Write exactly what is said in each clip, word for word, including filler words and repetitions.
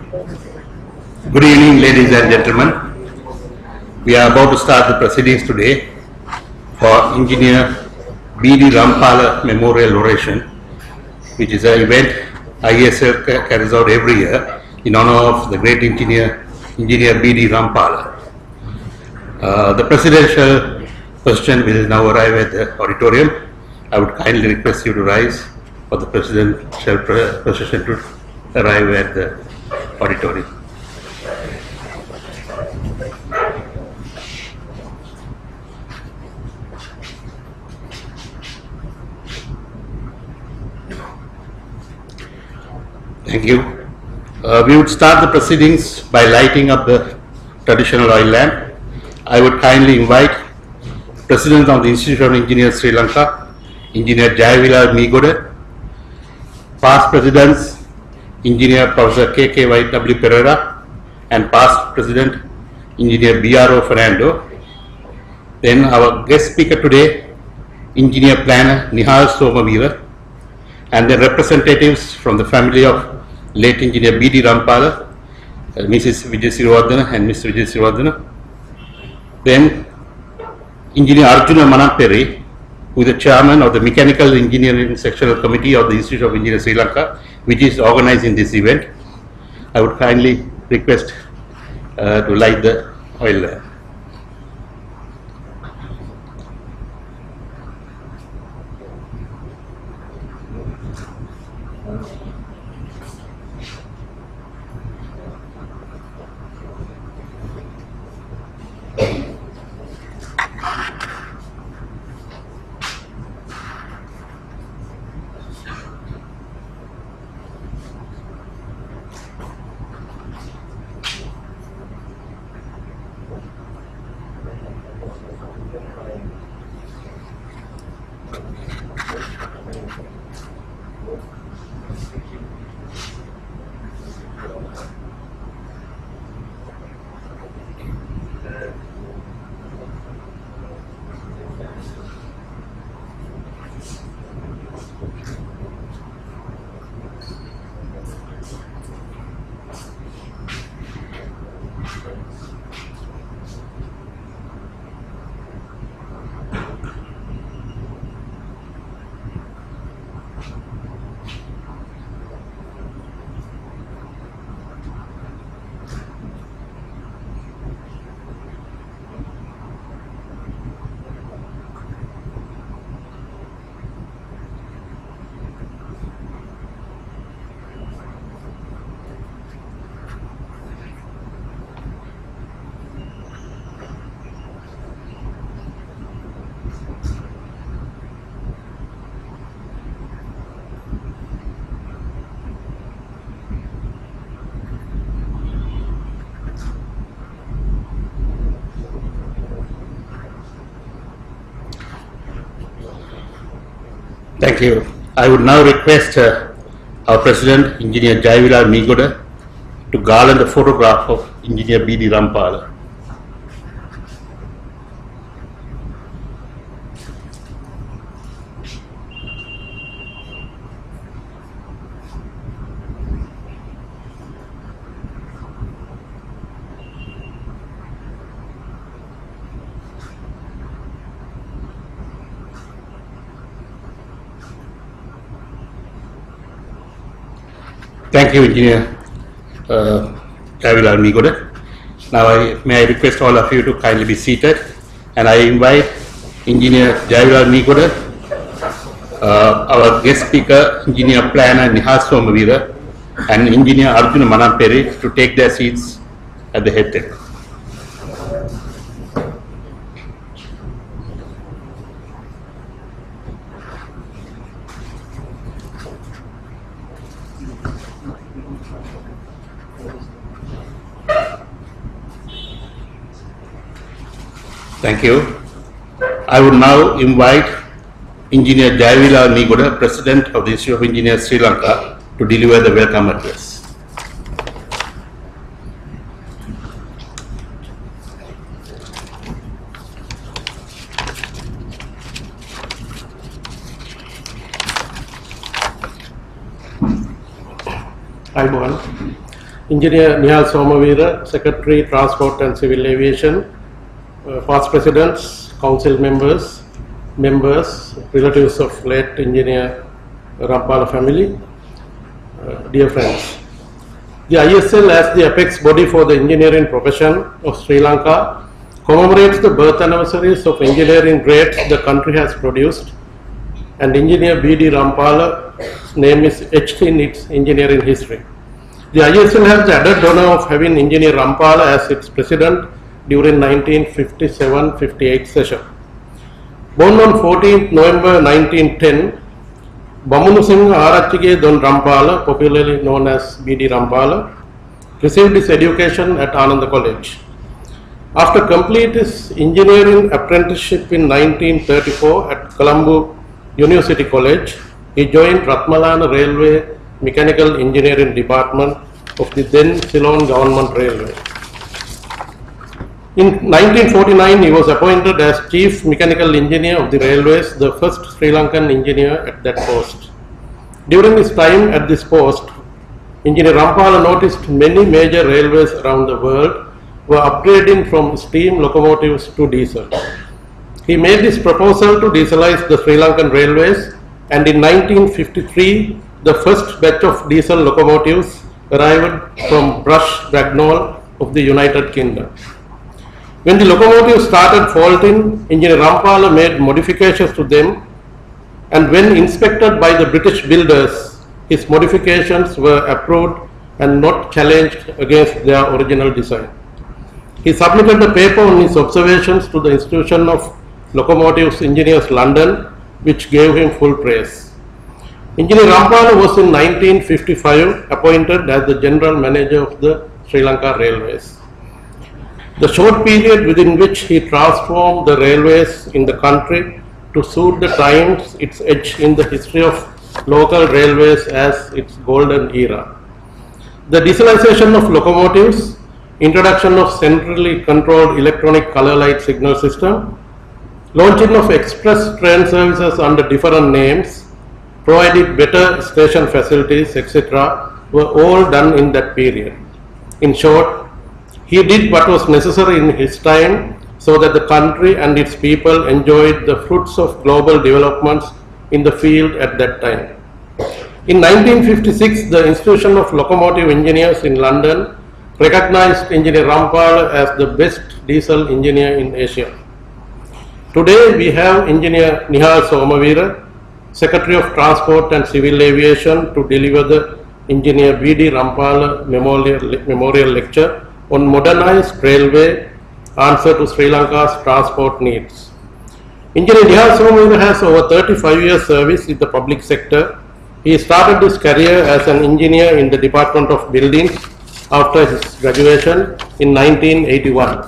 Good evening, ladies and gentlemen. We are about to start the proceedings today for Engineer B D Rampala Memorial Oration, which is an event I S L carries out every year in honor of the great engineer, Engineer B D Rampala. Uh, the presidential question will now arrive at the auditorium. I would kindly request you to rise for the presidential procession to arrive at the auditorium. Thank you. Uh, we would start the proceedings by lighting up the traditional oil lamp. I would kindly invite President of the Institute of Engineers Sri Lanka, Engineer Jayavila Meegoda, past Presidents, Engineer Professor K K Y W Pereira, and past President, Engineer B R O Fernando. Then our guest speaker today, Engineer Planner Nihal Somavira, and the representatives from the family of late Engineer B D Rampala, uh, Missus Vijay Sirivardhana and Mister Vijay Sirivardhana. Then Engineer Arjuna Manapperi, who is the chairman of the Mechanical Engineering Sectional Committee of the Institute of Engineers Sri Lanka, which is organizing this event. I would kindly request uh, to light the oil lamp. Thank you. I would now request uh, our President, Engineer Jayavila Meegoda, to garland the photograph of Engineer B D Rampala. Thank you, Engineer uh, Jayavila Meegoda. Now, I, may I request all of you to kindly be seated, and I invite Engineer Jayavila Meegoda, uh, our guest speaker, Engineer Planner Nihal Somavira, and Engineer Arjuna Manapperi to take their seats at the head table. Thank you. I would now invite Engineer Jayavila Meegoda, President of the Institute of Engineers Sri Lanka, to deliver the welcome address. අයිබෝන් Engineer Nihal Somavira, Secretary, Transport and Civil Aviation, uh, past presidents, council members, members, relatives of late Engineer Rampala family, uh, dear friends. The I S L, as the apex body for the engineering profession of Sri Lanka, commemorates the birth anniversaries of engineering greats the country has produced, and Engineer B D Rampala's name is etched in its engineering history. The I S L has the added honor of having Engineer Rampala as its president during nineteen fifty-seven fifty-eight session. Born on fourteenth November nineteen ten, Bamunu Singh Arachige Don Rampala, popularly known as B D Rampala, received his education at Ananda College. After completing his engineering apprenticeship in nineteen thirty-four at Colombo University College, he joined Rampala Railway Mechanical Engineering Department of the then Ceylon Government Railway. In nineteen forty-nine, he was appointed as Chief Mechanical Engineer of the Railways, the first Sri Lankan engineer at that post. During his time at this post, Engineer Rampala noticed many major railways around the world were upgrading from steam locomotives to diesel. He made this proposal to dieselize the Sri Lankan railways, and in nineteen fifty-three, the first batch of diesel locomotives arrived from Brush, Bracknell of the United Kingdom. When the locomotives started faulting, Engineer Rampala made modifications to them, and when inspected by the British builders, his modifications were approved and not challenged against their original design. He submitted the paper on his observations to the Institution of Locomotives Engineers London, which gave him full praise. Engineer Rampala was in nineteen fifty-five appointed as the General Manager of the Sri Lanka Railways. The short period within which he transformed the railways in the country to suit the times, its edge in the history of local railways as its golden era. The dieselization of locomotives, introduction of centrally controlled electronic color light signal system, launching of express train services under different names, provided better station facilities, et cetera, were all done in that period. In short, he did what was necessary in his time so that the country and its people enjoyed the fruits of global developments in the field at that time. In nineteen fifty-six, the Institution of Locomotive Engineers in London recognized Engineer Rampala as the best diesel engineer in Asia. Today we have Engineer Nihal Somavira, Secretary of Transport and Civil Aviation, to deliver the Engineer B D Rampala Memorial, Memorial Lecture on modernized railway, answer to Sri Lanka's transport needs. Engineer Nihal Somavira has over thirty-five years service in the public sector. He started his career as an engineer in the Department of Buildings after his graduation in nineteen eighty-one.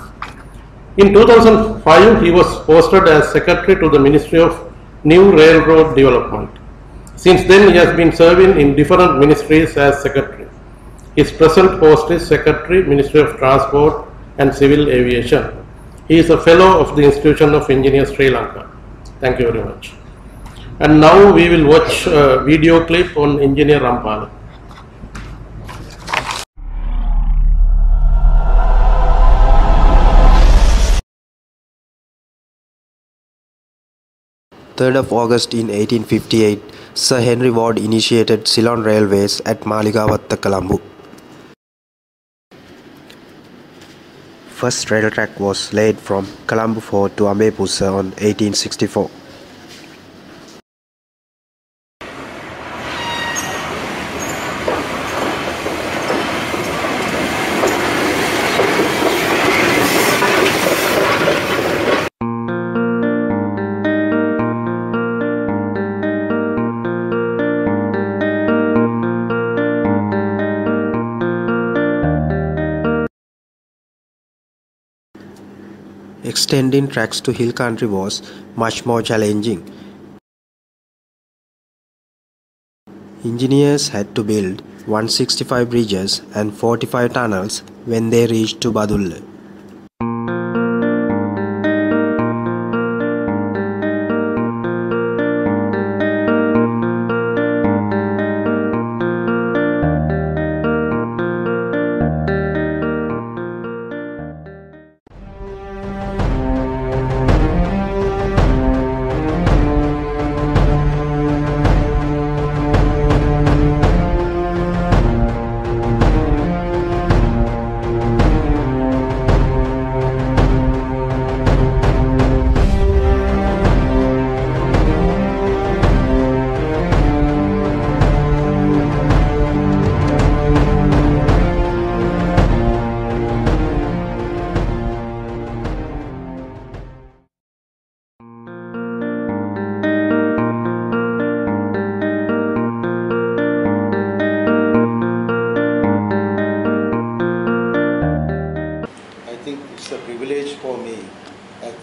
In two thousand five, he was posted as Secretary to the Ministry of New Railroad Development. Since then, he has been serving in different ministries as Secretary. His present post is Secretary, Ministry of Transport and Civil Aviation. He is a Fellow of the Institution of Engineers, Sri Lanka. Thank you very much. And now we will watch a video clip on Engineer Rampala. third of August in eighteen fifty-eight, Sir Henry Ward initiated Ceylon Railways at Maligawatta, Colombo. First rail track was laid from Colombo Fort to Ambepussa on eighteen sixty-four. Extending tracks to hill country was much more challenging. Engineers had to build one hundred sixty-five bridges and forty-five tunnels when they reached to Badulla.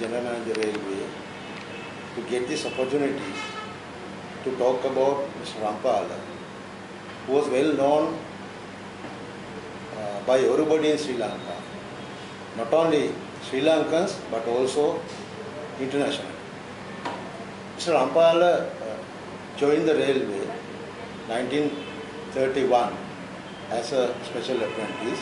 General Manager Railway to get this opportunity to talk about Mister Rampala, who was well known uh, by everybody in Sri Lanka, not only Sri Lankans but also internationally. Mister Rampala uh, joined the railway nineteen thirty-one as a special apprentice,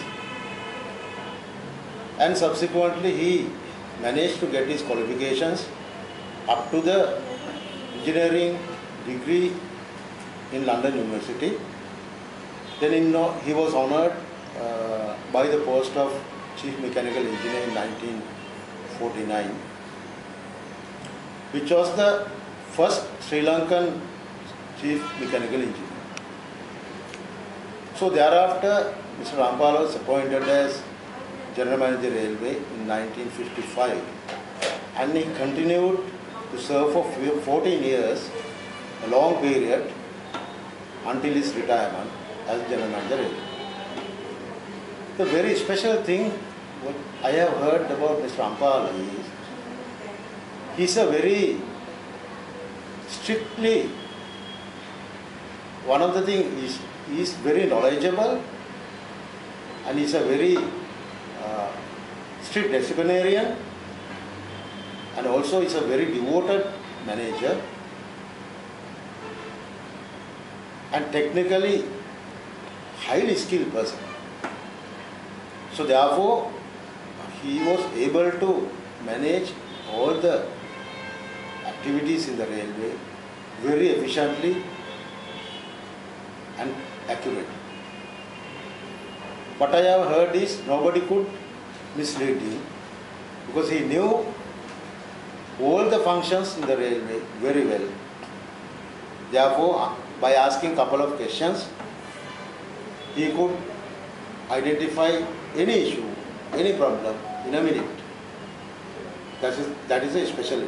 and subsequently he managed to get his qualifications up to the engineering degree in London University. Then in, he was honoured uh, by the post of Chief Mechanical Engineer in nineteen forty-nine, which was the first Sri Lankan Chief Mechanical Engineer. So thereafter, Mister Rampala was appointed as General Manager Railway in nineteen fifty-five, and he continued to serve for fourteen years, a long period, until his retirement as General Manager Railway. The very special thing what I have heard about Mister Rampala is he's a very strictly, one of the things is he is very knowledgeable, and he's a very uh, strict disciplinarian, and also he's a very devoted manager, and technically highly skilled person. So therefore he was able to manage all the activities in the railway very efficiently and accurately. What I have heard is nobody could mislead him, because he knew all the functions in the railway very well. Therefore, by asking a couple of questions, he could identify any issue, any problem in a minute. That is, that is a specialty.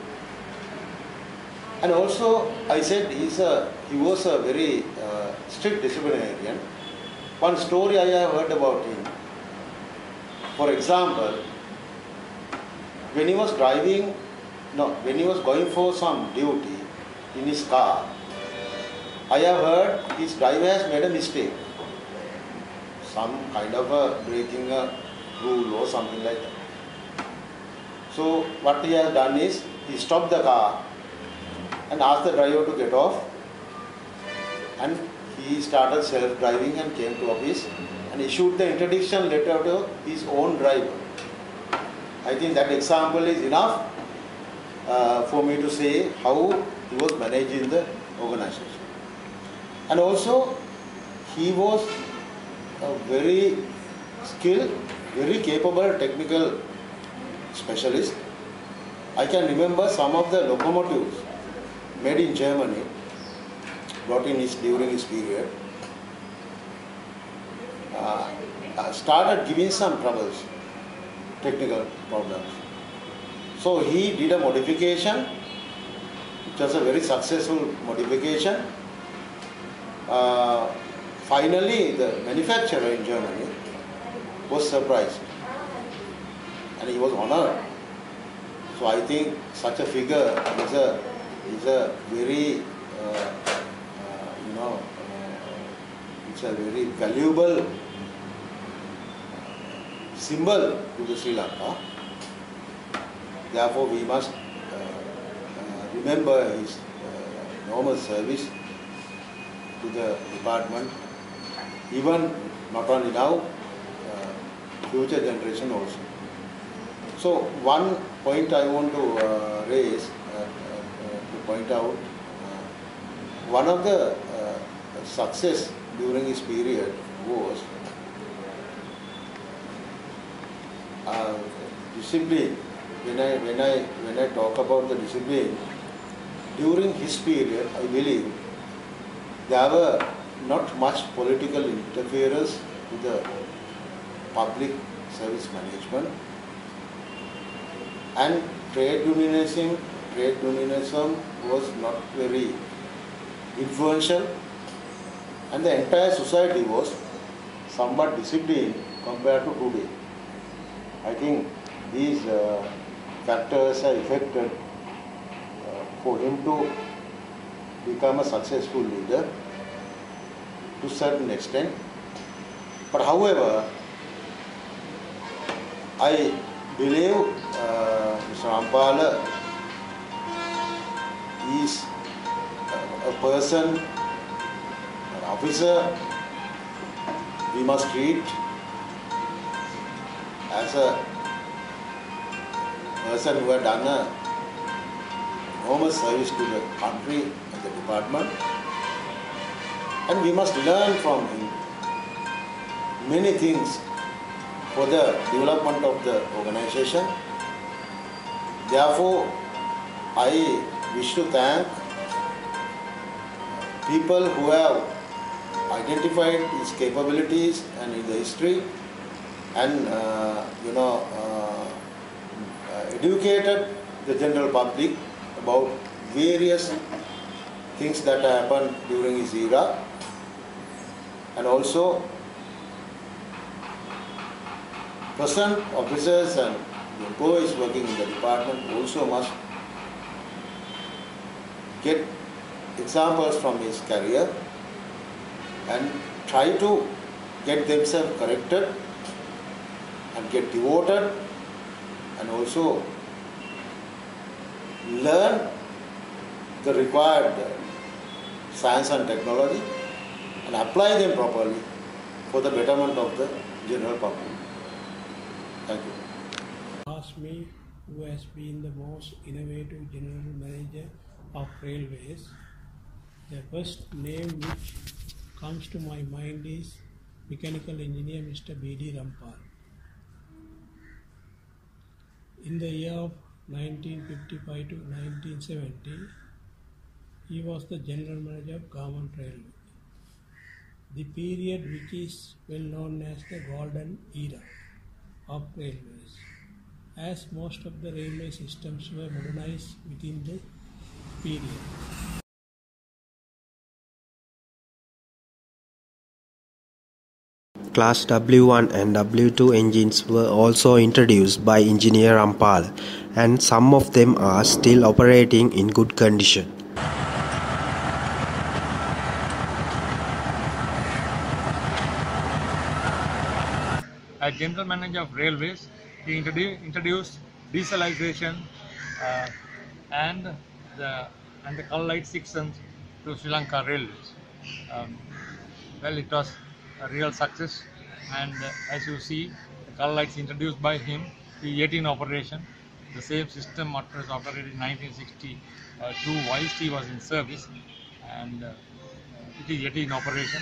And also, I said he's a, he was a very uh, strict disciplinarian. One story I have heard about him. For example, when he was driving, no, when he was going for some duty in his car, I have heard his driver has made a mistake. Some kind of a breaking a rule or something like that. So what he has done is, he stopped the car and asked the driver to get off, and he started self-driving and came to office and issued the interdiction letter to his own driver. I think that example is enough uh, for me to say how he was managing the organization. And also, he was a very skilled, very capable technical specialist. I can remember some of the locomotives made in Germany, brought in his, during his period, uh, uh, started giving some troubles, technical problems. So he did a modification, which was a very successful modification. Uh, finally, the manufacturer in Germany was surprised, and he was honored. So I think such a figure is a is a very uh, uh, you know uh, it's a very valuable symbol to the Sri Lanka. Therefore, we must uh, uh, remember his uh, enormous service to the department, even not only now, uh, future generation also. So one point I want to uh, raise, uh, uh, to point out, uh, one of the uh, success during his period was uh, discipline. When I when I when I talk about the discipline during his period, I believe there were not much political interference with the public service management, and trade unionism, trade unionism was not very influential, and the entire society was somewhat disciplined compared to today. I think these uh, factors are affected uh, for him to become a successful leader to a certain extent. But however, I believe uh, Mister Rampala is a, a person, an officer we must treat as a person who had done a enormous service to the country and the department, and we must learn from him many things for the development of the organization. Therefore, I wish to thank people who have identified his capabilities and in the history, and uh, you know uh, uh, educated the general public about various things that happened during his era, and also present officers and employees working in the department also must get examples from his career and try to get themselves corrected and get devoted, and also learn the required science and technology and apply them properly for the betterment of the general public. Thank you. Ask me who has been the most innovative general manager of railways. The first name which comes to my mind is mechanical engineer Mister B D Rampala. In the year of nineteen fifty-five to nineteen seventy, he was the general manager of Government Railway, the period which is well known as the golden era of railways, as most of the railway systems were modernized within the period. Class W one and W two engines were also introduced by Engineer Rampala, and some of them are still operating in good condition. As General Manager of Railways, he introdu introduced dieselization uh, and the and the color light sections to Sri Lanka Railways. Um, well, it was a real success, and uh, as you see, the color lights introduced by him, the eighteen operation. The same system was operated in nineteen sixty-two whilst he was in service, and uh, it is eighteen operation.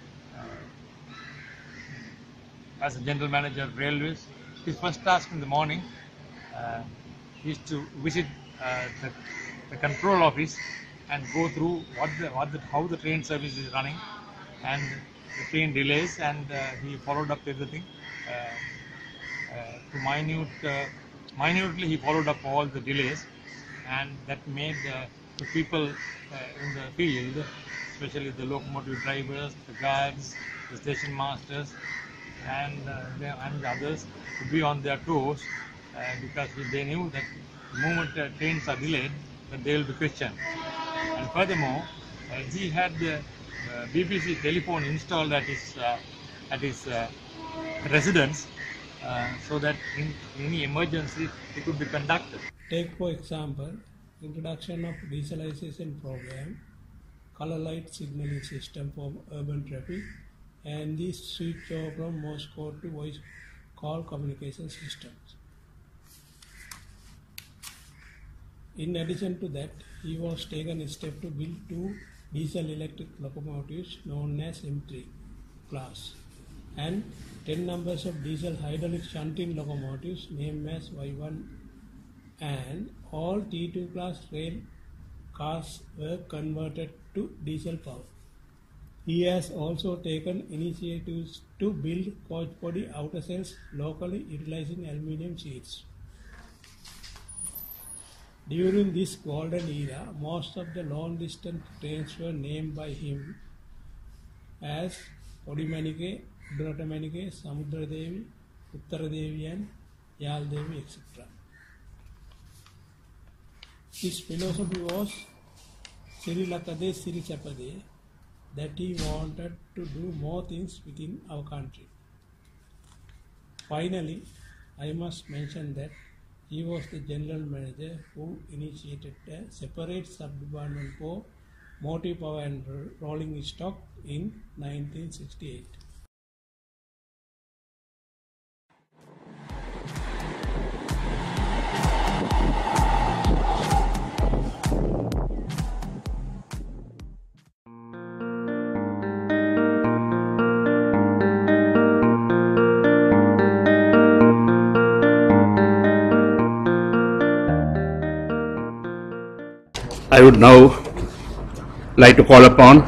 As a general manager of railways, his first task in the morning uh, is to visit uh, the, the control office and go through what the, what the, how the train service is running and the train delays, and uh, he followed up everything uh, uh, to minute, uh, minutely he followed up all the delays, and that made uh, the people uh, in the field, especially the locomotive drivers, the guards, the station masters, and uh, the, and the others to be on their toes, uh, because they knew that the moment uh, trains are delayed, that they will be questioned. And furthermore, uh, he had the uh, B B C telephone installed at his uh, at his uh, residence, uh, so that in any emergency it could be conducted. Take for example, introduction of dieselization program, color light signaling system for urban traffic, and the switch over from Morse code to voice call communication systems. In addition to that, he was taken a step to build two diesel electric locomotives known as M three class and ten numbers of diesel hydraulic shunting locomotives named as Y one, and all T two class rail cars were converted to diesel power. He has also taken initiatives to build coach body outer cells locally utilizing aluminium sheets. During this golden era, most of the long distance trains were named by him as Podimanike, Udratamanike, Samudradevi, Uttaradevi and Yaldevi, et cetera. His philosophy was Sri Lakade Sri Chapade, that he wanted to do more things within our country. Finally, I must mention that he was the general manager who initiated a separate sub-department for motive power and rolling stock in nineteen sixty-eight. I would now like to call upon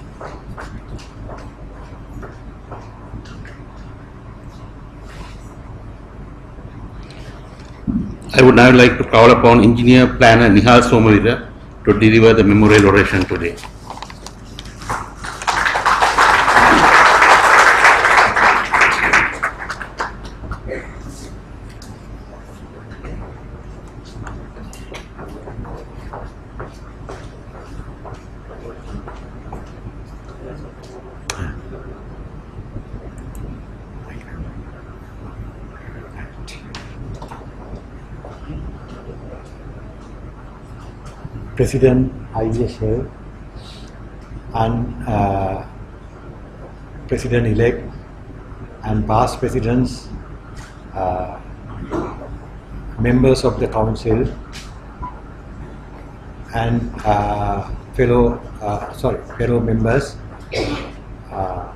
I would now like to call upon Engineer Planner Nihal Somarira to deliver the memorial oration today. President I S L and uh, President-elect and past presidents, uh, members of the council and uh, fellow uh, sorry fellow members, uh,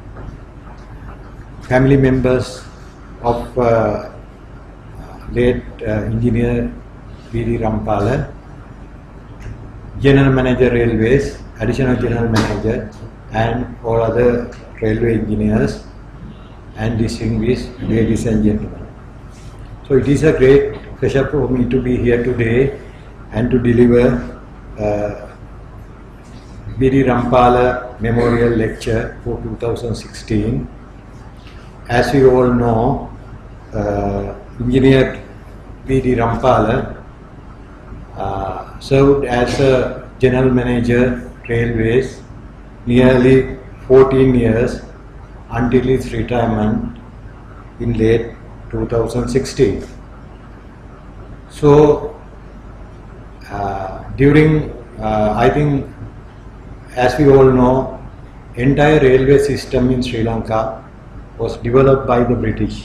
family members of uh, late uh, engineer B D Rampala, General Manager Railways, Additional General Manager, and all other railway engineers and distinguished ladies and gentlemen. So it is a great pleasure for me to be here today and to deliver uh, B D Rampala Memorial Lecture for two thousand sixteen. As you all know, uh, Engineer B D Rampala Uh, served as a General Manager Railways nearly fourteen years until his retirement in late two thousand sixteen. So uh, during, uh, I think as we all know, entire railway system in Sri Lanka was developed by the British,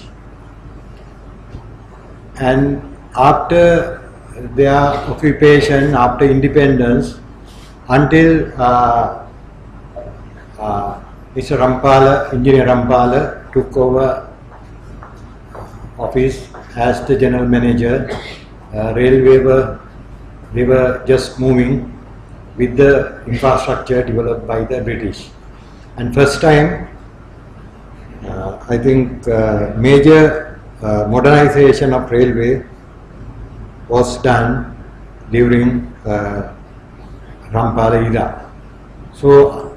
and after their occupation, after independence, until uh, uh, Mister Rampala, Engineer Rampala took over office as the general manager, uh, railway were, they were just moving with the infrastructure developed by the British. And first time, uh, I think uh, major uh, modernization of railway was done during uh, Rampala era. So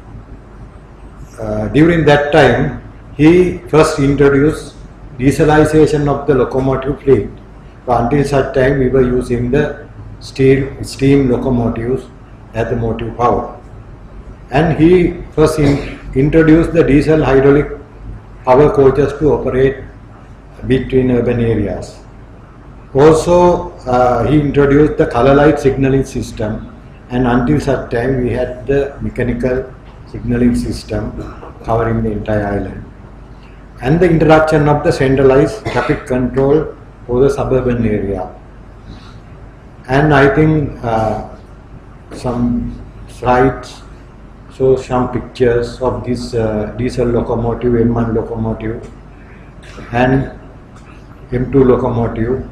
uh, during that time, he first introduced dieselization of the locomotive fleet. So until such time, we were using the steam, steam locomotives as the motive power. And he first in, introduced the diesel hydraulic power coaches to operate between urban areas. Also, uh, he introduced the color light signaling system, and until such time we had the mechanical signaling system covering the entire island. And the introduction of the centralized traffic control for the suburban area. And I think uh, some slides show some pictures of this uh, diesel locomotive, M one locomotive and M two locomotive,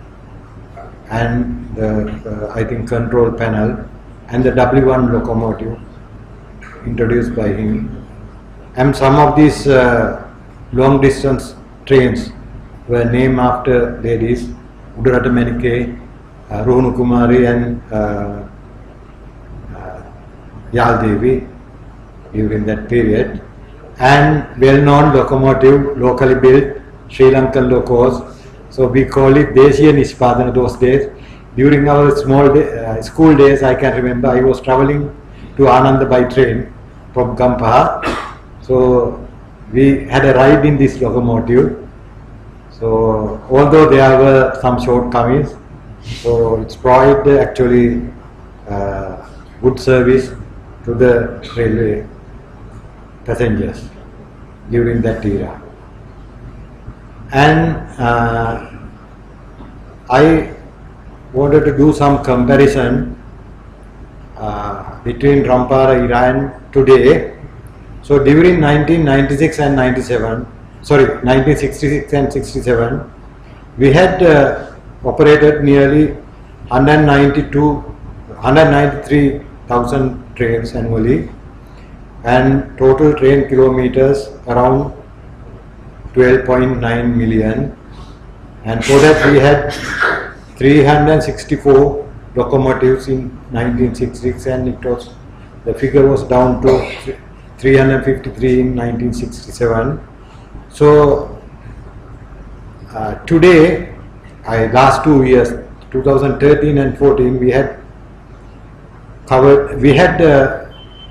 and the uh, I think control panel, and the W one locomotive introduced by him. And some of these uh, long distance trains were named after ladies, Udurata Menike, uh, Rohanu Kumari and uh, uh, Yal Devi during that period. And well-known locomotive, locally built Sri Lankan locos. So we call it Desiya Nispadana those days. during our small day, uh, school days, I can remember I was traveling to Ananda by train from Gampaha. So we had a ride in this locomotive. So although there were some shortcomings, so it's provided actually uh, good service to the railway passengers during that era. And uh, I wanted to do some comparison uh, between Rampala era and today. So during nineteen ninety-six and ninety-seven, sorry, nineteen sixty-six and sixty-seven, we had uh, operated nearly one hundred ninety-two, one hundred ninety-three thousand trains annually, and total train kilometers around twelve point nine million. And for that we had three hundred sixty-four locomotives in nineteen sixty-six, and it was, the figure was down to three hundred fifty-three in nineteen sixty-seven. So uh, today, I, last two years, two thousand thirteen and fourteen, we had covered, we had uh,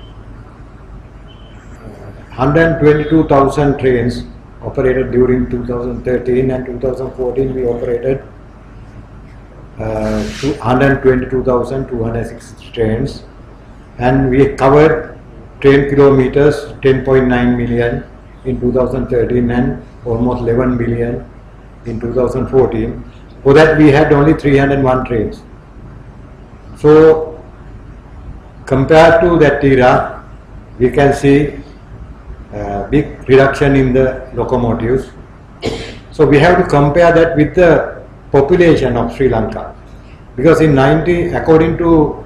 one hundred twenty-two thousand trains operated during two thousand thirteen, and two thousand fourteen we operated uh, one hundred twenty-two thousand two hundred sixty trains, and we covered train kilometers ten point nine million in two thousand thirteen and almost eleven million in two thousand fourteen. For that we had only three hundred one trains. So compared to that era, we can see a big reduction in the locomotives. So we have to compare that with the population of Sri Lanka, because in ninety, according to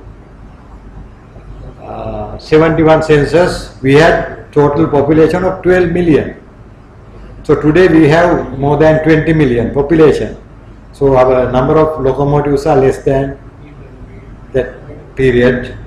uh, seventy-one census, we had total population of twelve million. So today we have more than twenty million population. So our number of locomotives are less than that period.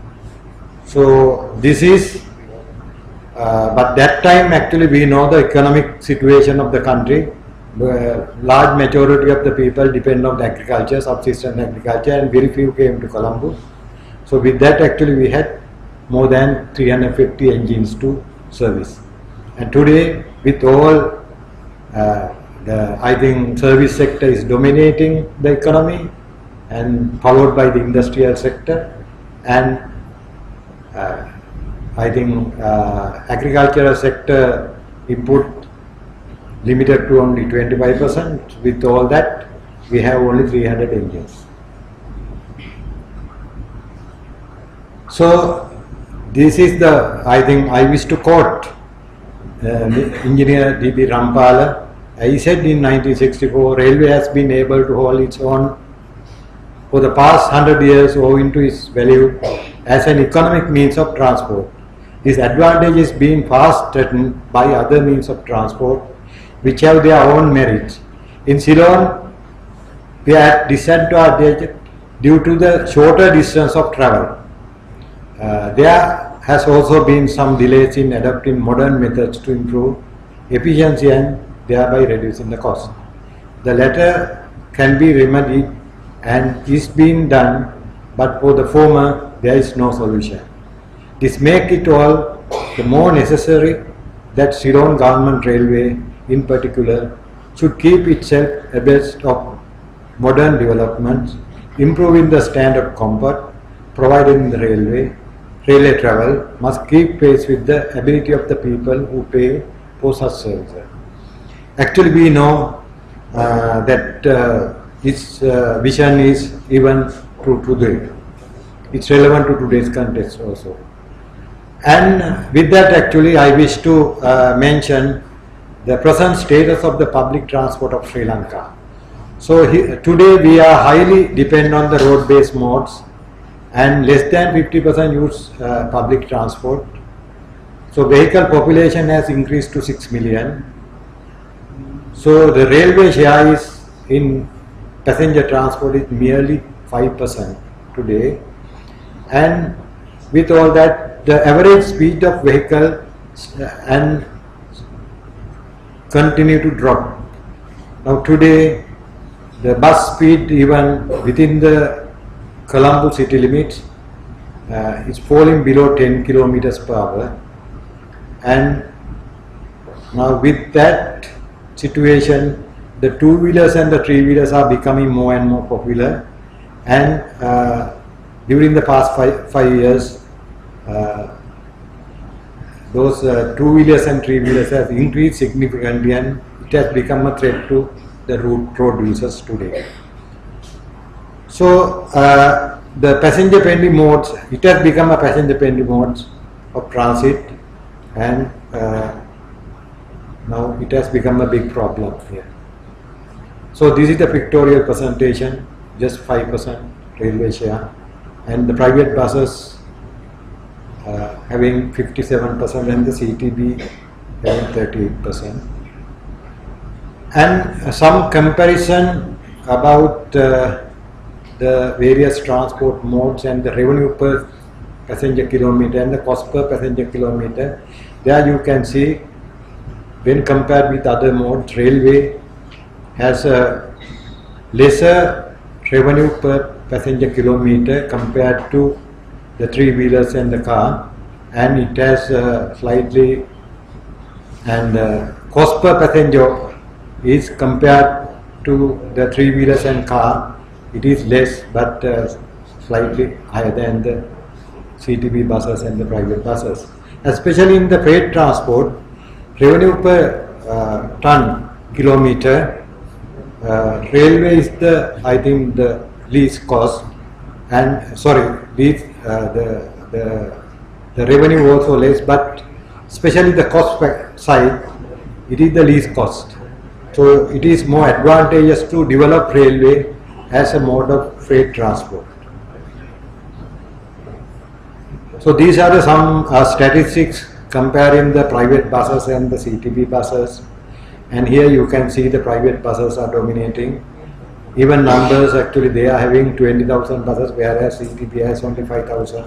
So this is, uh, but that time actually we know the economic situation of the country. The large majority of the people depend on the agriculture, subsistence agriculture, and very few came to Colombo. So with that actually we had more than three hundred fifty engines to service. And today with all, uh, the, I think service sector is dominating the economy, and followed by the industrial sector, and uh, I think uh, agricultural sector input limited to only twenty-five percent. With all that, we have only three hundred engines. So this is the, I think I wish to quote uh, engineer D B Rampala. He said in nineteen sixty-four, railway has been able to hold its own for the past one hundred years owing to its value as an economic means of transport. This advantage is being fast threatened by other means of transport which have their own merits. In Ceylon, we are at disadvantage due to the shorter distance of travel. Uh, there has also been some delays in adopting modern methods to improve efficiency and thereby reducing the cost. The latter can be remedied and is being done, but for the former there is no solution. This makes it all the more necessary that Ceylon Government Railway in particular should keep itself abreast of modern developments, improving the standard comfort provided in the railway. Railway travel must keep pace with the ability of the people who pay for such services. Actually, we know uh, that uh, its uh, vision is even to today. It's relevant to today's context also. And with that, actually, I wish to uh, mention the present status of the public transport of Sri Lanka. So he, today we are highly dependent on the road-based modes, and less than fifty percent use uh, public transport. So vehicle population has increased to six million. So the railway share is in passenger transport is merely five percent today, and with all that, the average speed of vehicle and continue to drop. Now today the bus speed even within the Colombo city limits uh, is falling below ten kilometers per hour. And now with that situation, the two-wheelers and the three-wheelers are becoming more and more popular. And uh, during the past five, five years, uh, those uh, two-wheelers and three-wheelers have increased significantly, and it has become a threat to the road, road users today. So uh, the passenger-friendly modes, it has become a passenger-friendly modes of transit, and uh, now it has become a big problem here. So this is the pictorial presentation, just five percent railway share, and the private buses uh, having fifty-seven percent and the C T B having thirty-eight percent. And uh, some comparison about uh, the various transport modes and the revenue per passenger kilometer and the cost per passenger kilometer. There you can see, when compared with other modes, railway has a lesser revenue per passenger kilometer compared to the three-wheelers and the car, and it has uh, slightly, and uh, cost per passenger is compared to the three-wheelers and car, it is less, but uh, slightly higher than the C T B buses and the private buses. Especially in the freight transport, revenue per uh, ton kilometer, uh, railway is the, I think, the least cost, and sorry, least, uh, the, the the revenue also less, but especially the cost side, it is the least cost. So it is more advantageous to develop railway as a mode of freight transport. So these are the some uh, statistics comparing the private buses and the C T B buses, and here you can see the private buses are dominating. Even numbers, actually they are having twenty thousand buses, whereas C T B has only five thousand.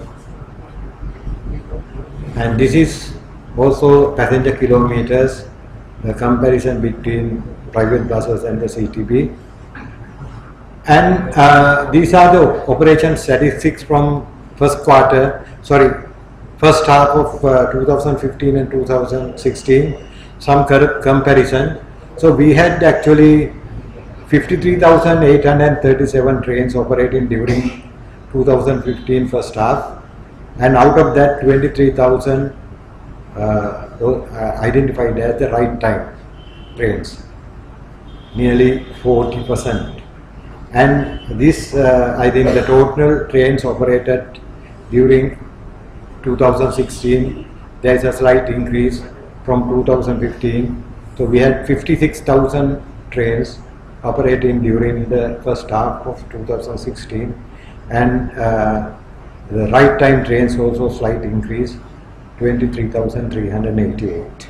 And this is also passenger kilometers, the comparison between private buses and the C T B. And uh, these are the operation statistics from first quarter, sorry, first half of uh, two thousand fifteen and two thousand sixteen, some comparison. So we had actually fifty-three thousand eight hundred thirty-seven trains operating during two thousand fifteen first half, and out of that twenty-three thousand uh, identified as the right time trains, nearly forty percent. And this, uh, I think the total trains operated during two thousand sixteen, there is a slight increase from two thousand fifteen. So we had fifty-six thousand trains operating during the first half of two thousand sixteen, and uh, the right time trains also slight increase, twenty-three thousand three hundred eighty-eight.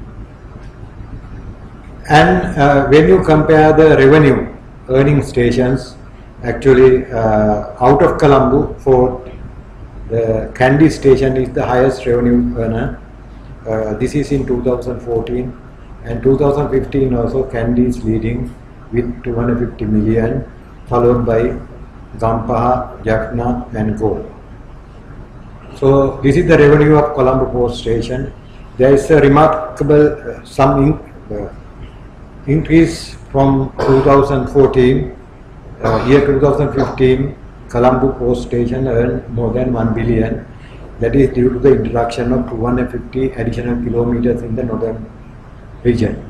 And uh, when you compare the revenue earning stations, actually uh, out of Colombo, for the Kandy station is the highest revenue earner. Uh, this is in two thousand fourteen, and two thousand fifteen also Kandy is leading with two hundred fifty million, followed by Rampala, Jaffna and Gold. So this is the revenue of Colombo Port Station. There is a remarkable uh, some in, uh, increase from two thousand fourteen. Uh, year two thousand fifteen, Colombo Port Station earned more than one billion. That is due to the introduction of two hundred fifty additional kilometers in the northern region.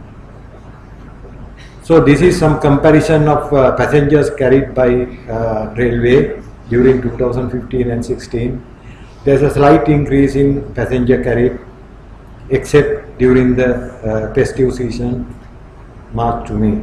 So this is some comparison of uh, passengers carried by uh, railway during two thousand fifteen and sixteen. There is a slight increase in passenger carried, except during the uh, festive season, March to May.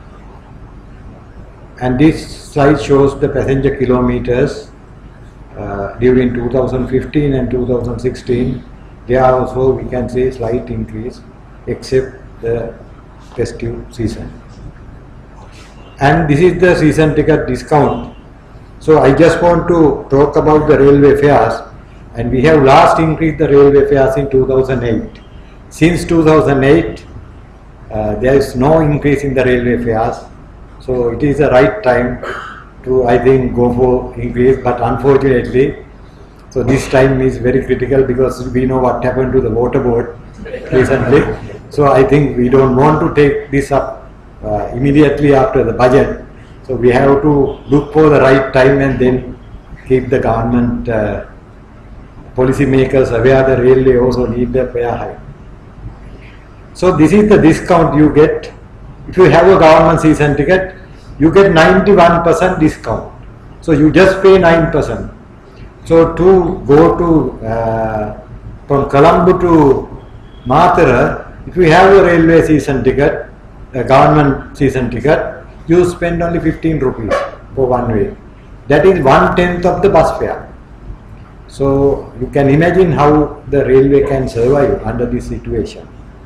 And this slide shows the passenger kilometers uh, during two thousand fifteen and two thousand sixteen. There are also, we can say, slight increase, except the festive season. And this is the season ticket discount. So I just want to talk about the railway fares, and we have last increased the railway fares in two thousand eight. Since two thousand eight, uh, there is no increase in the railway fares. So it is the right time to, I think, go for increase, but unfortunately, so this time is very critical because we know what happened to the water board recently. So I think we don't want to take this up uh, immediately after the budget. So we have to look for the right time and then keep the government uh, policy makers aware the railway also need the fare hike. So this is the discount you get. If you have a government season ticket, you get ninety-one percent discount. So you just pay nine percent. So to go to uh, from Colombo to Mathura, if you have a railway season ticket, a government season ticket, you spend only fifteen rupees for one way. That is one tenth of the bus fare. So you can imagine how the railway can survive under this situation.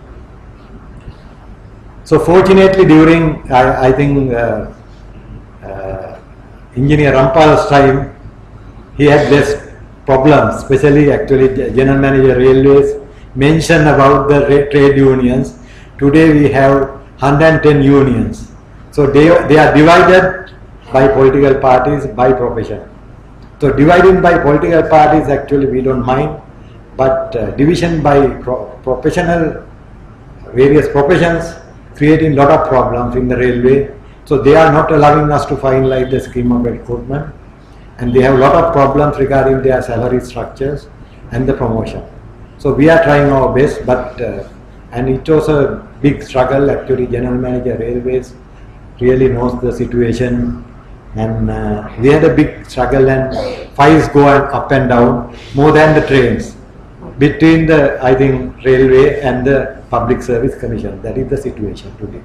So fortunately, during I, I think uh, uh, Engineer Rampala's time, he had less problems. Especially, actually, General Manager Railways mentioned about the trade unions. Today we have one hundred ten unions. So they they are divided by political parties, by profession. So dividing by political parties, actually we don't mind, but uh, division by pro professional, various professions, creating lot of problems in the railway. So they are not allowing us to finalize the scheme of recruitment, and they have a lot of problems regarding their salary structures and the promotion. So we are trying our best, but uh, and it was a big struggle. Actually, General Manager Railways really knows the situation, and uh, we had a big struggle, and files go up and down more than the trains between the, I think, railway and the Public Service Commission. That is the situation today.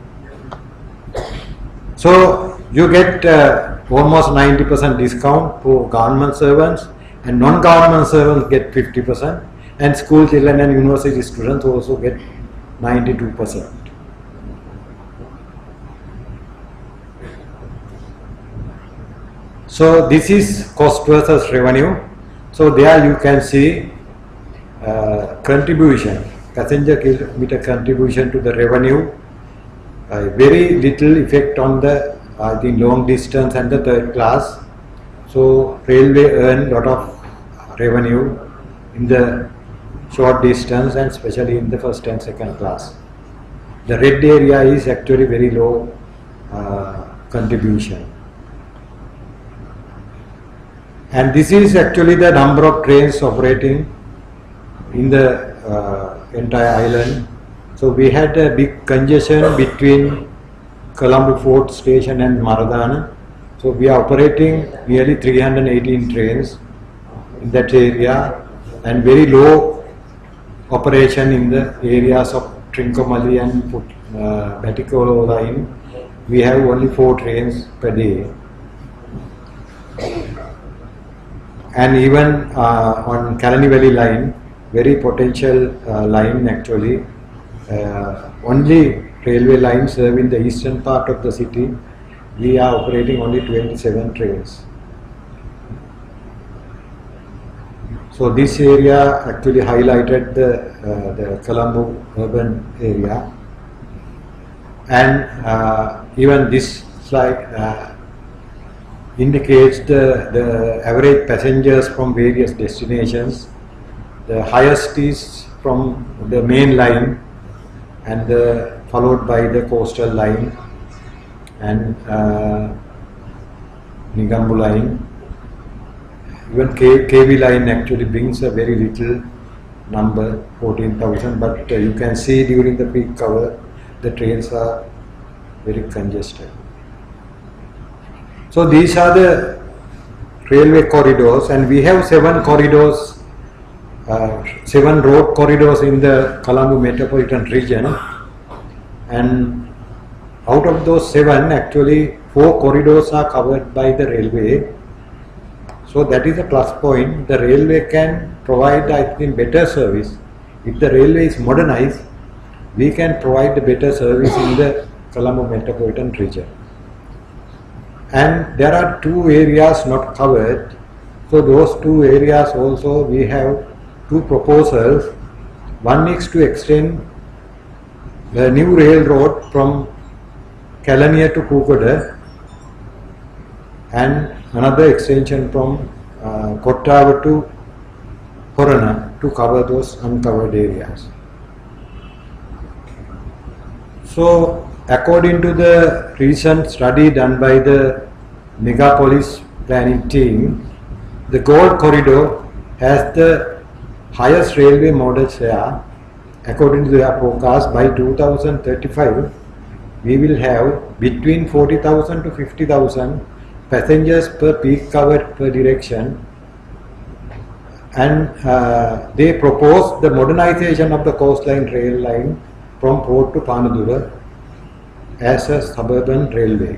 So you get uh, almost ninety percent discount for government servants, and non-government servants get fifty percent, and school children and university students also get ninety-two percent. So this is cost versus revenue. So there you can see uh, contribution, passenger kilometer contribution to the revenue, uh, very little effect on the I think long distance and the third class. So railway earn lot of revenue in the short distance and especially in the first and second class. The red area is actually very low uh, contribution. And this is actually the number of trains operating in the uh, entire island. So we had a big congestion between Colombo Fort Station and Maradana. So we are operating nearly three hundred eighteen trains in that area, and very low operation in the areas of Trincomalee and uh, Baticolo line. We have only four trains per day. And even uh, on Kalani Valley line, very potential uh, line actually, uh, only railway line serving the eastern part of the city, we are operating only twenty-seven trains. So this area actually highlighted the, uh, the Colombo urban area, and uh, even this slide uh, indicates the, the average passengers from various destinations. The highest is from the main line, and the, followed by the coastal line and uh, Nigambu line. Even K, KV line actually brings a very little number, fourteen thousand, but uh, you can see during the peak hour the trains are very congested. So these are the railway corridors, and we have seven corridors, uh, seven road corridors in the Colombo metropolitan region, and out of those seven, actually four corridors are covered by the railway. So that is a plus point. The railway can provide, I think, better service. If the railway is modernized, we can provide the better service in the Colombo metropolitan region. And there are two areas not covered. So those two areas also we have two proposals. One is to extend the new railroad from Kalaniya to Kukoda and another extension from uh, Kottava to Horana to cover those uncovered areas. So, according to the recent study done by the megapolis planning team, the Gold Corridor has the highest railway model share. According to their forecast, by two thousand thirty-five, we will have between forty thousand to fifty thousand passengers per peak covered per direction, and uh, they propose the modernization of the coastline rail line from Port to Panadura as a suburban railway.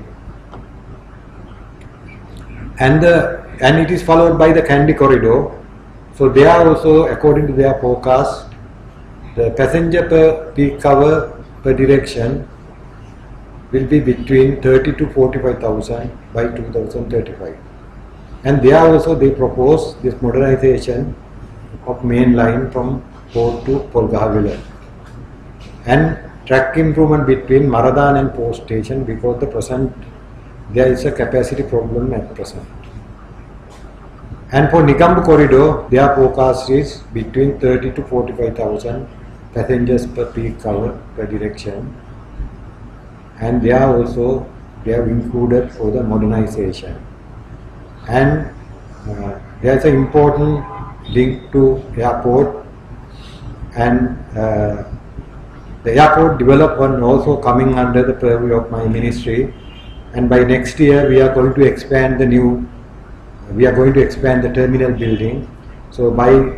And, the, and it is followed by the Kandy Corridor. So they are also, according to their forecast, the passenger per peak cover per direction will be between thirty to forty-five thousand by two thousand thirty-five. And there also they propose this modernization of main line from Port to Polgahavila, and track improvement between Maradan and Port Station, because the present there is a capacity problem at present. And for Nigambu Corridor, their forecast is between thirty to forty-five thousand passengers per peak hour per direction, and they are also they have included for the modernization. And uh, there is an important link to airport, and uh, the airport development also coming under the purview of my ministry. And by next year we are going to expand the new, we are going to expand the terminal building. So by,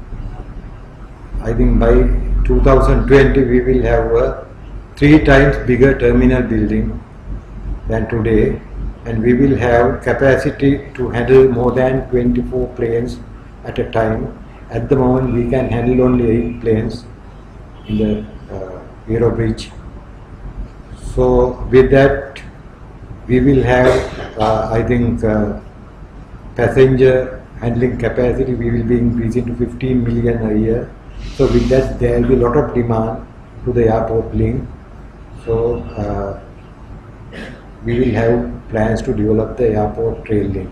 I think by two thousand twenty we will have a three times bigger terminal building than today, and we will have capacity to handle more than twenty-four planes at a time. At the moment we can handle only eight planes in the uh, Aero Bridge. So with that we will have, uh, I think, uh, passenger handling capacity we will be increasing to fifteen million a year. So with that there will be a lot of demand to the airport link. So uh, we will have plans to develop the airport rail link.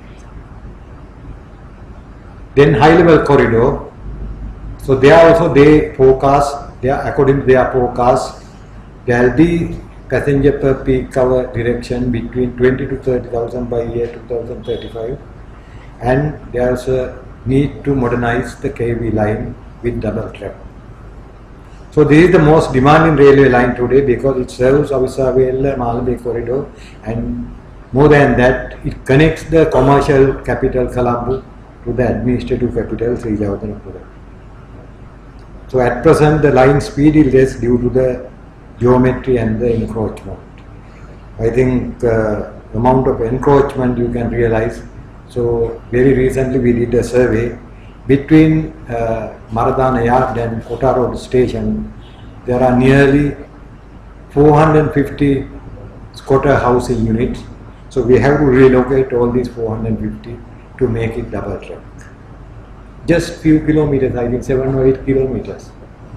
Then high level corridor. So there also they forecast, they are, according to their forecast, there will be passenger per peak hour direction between twenty to thirty thousand by year two thousand thirty-five, and there is a need to modernize the K V line with double track. So this is the most demanding railway line today, because it serves Avisavela Malabe corridor, and more than that it connects the commercial capital Colombo to the administrative capital Sri Jawatanapura. So at present the line speed is less due to the geometry and the encroachment. I think uh, amount of encroachment you can realize. So very recently we did a survey between uh, Maradana Yard and Kota Road station. There are nearly four hundred fifty squatter housing units. So we have to relocate all these four hundred fifty to make it double track. Just few kilometers, I think seven or eight kilometers.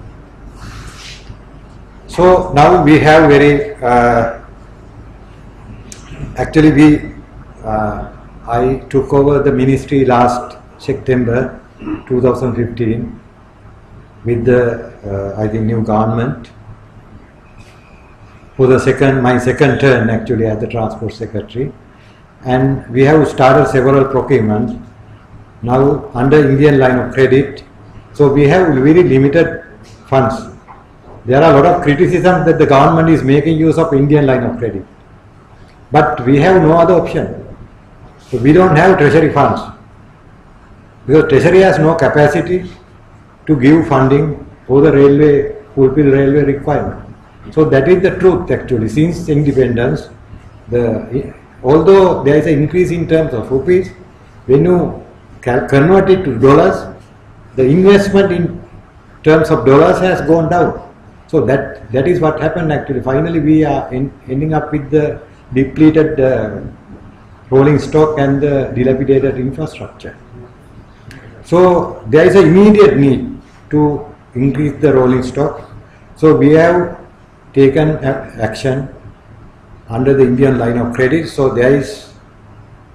So now we have very, uh, actually we, uh, I took over the ministry last September two thousand fifteen with the, uh, I think, new government for the second, my second term actually as the transport secretary. And we have started several procurements now under Indian line of credit. So we have very limited funds. There are a lot of criticism that the government is making use of Indian line of credit, but we have no other option. So we don't have treasury funds, because treasury has no capacity to give funding for the railway, fulfill railway requirement. So that is the truth actually. Since independence, the although there is an increase in terms of rupees, when you convert it to dollars, the investment in terms of dollars has gone down. So that that is what happened actually. Finally we are in, ending up with the depleted uh, rolling stock and the dilapidated infrastructure. So there is an immediate need to increase the rolling stock. So we have taken action under the Indian line of credit. So there is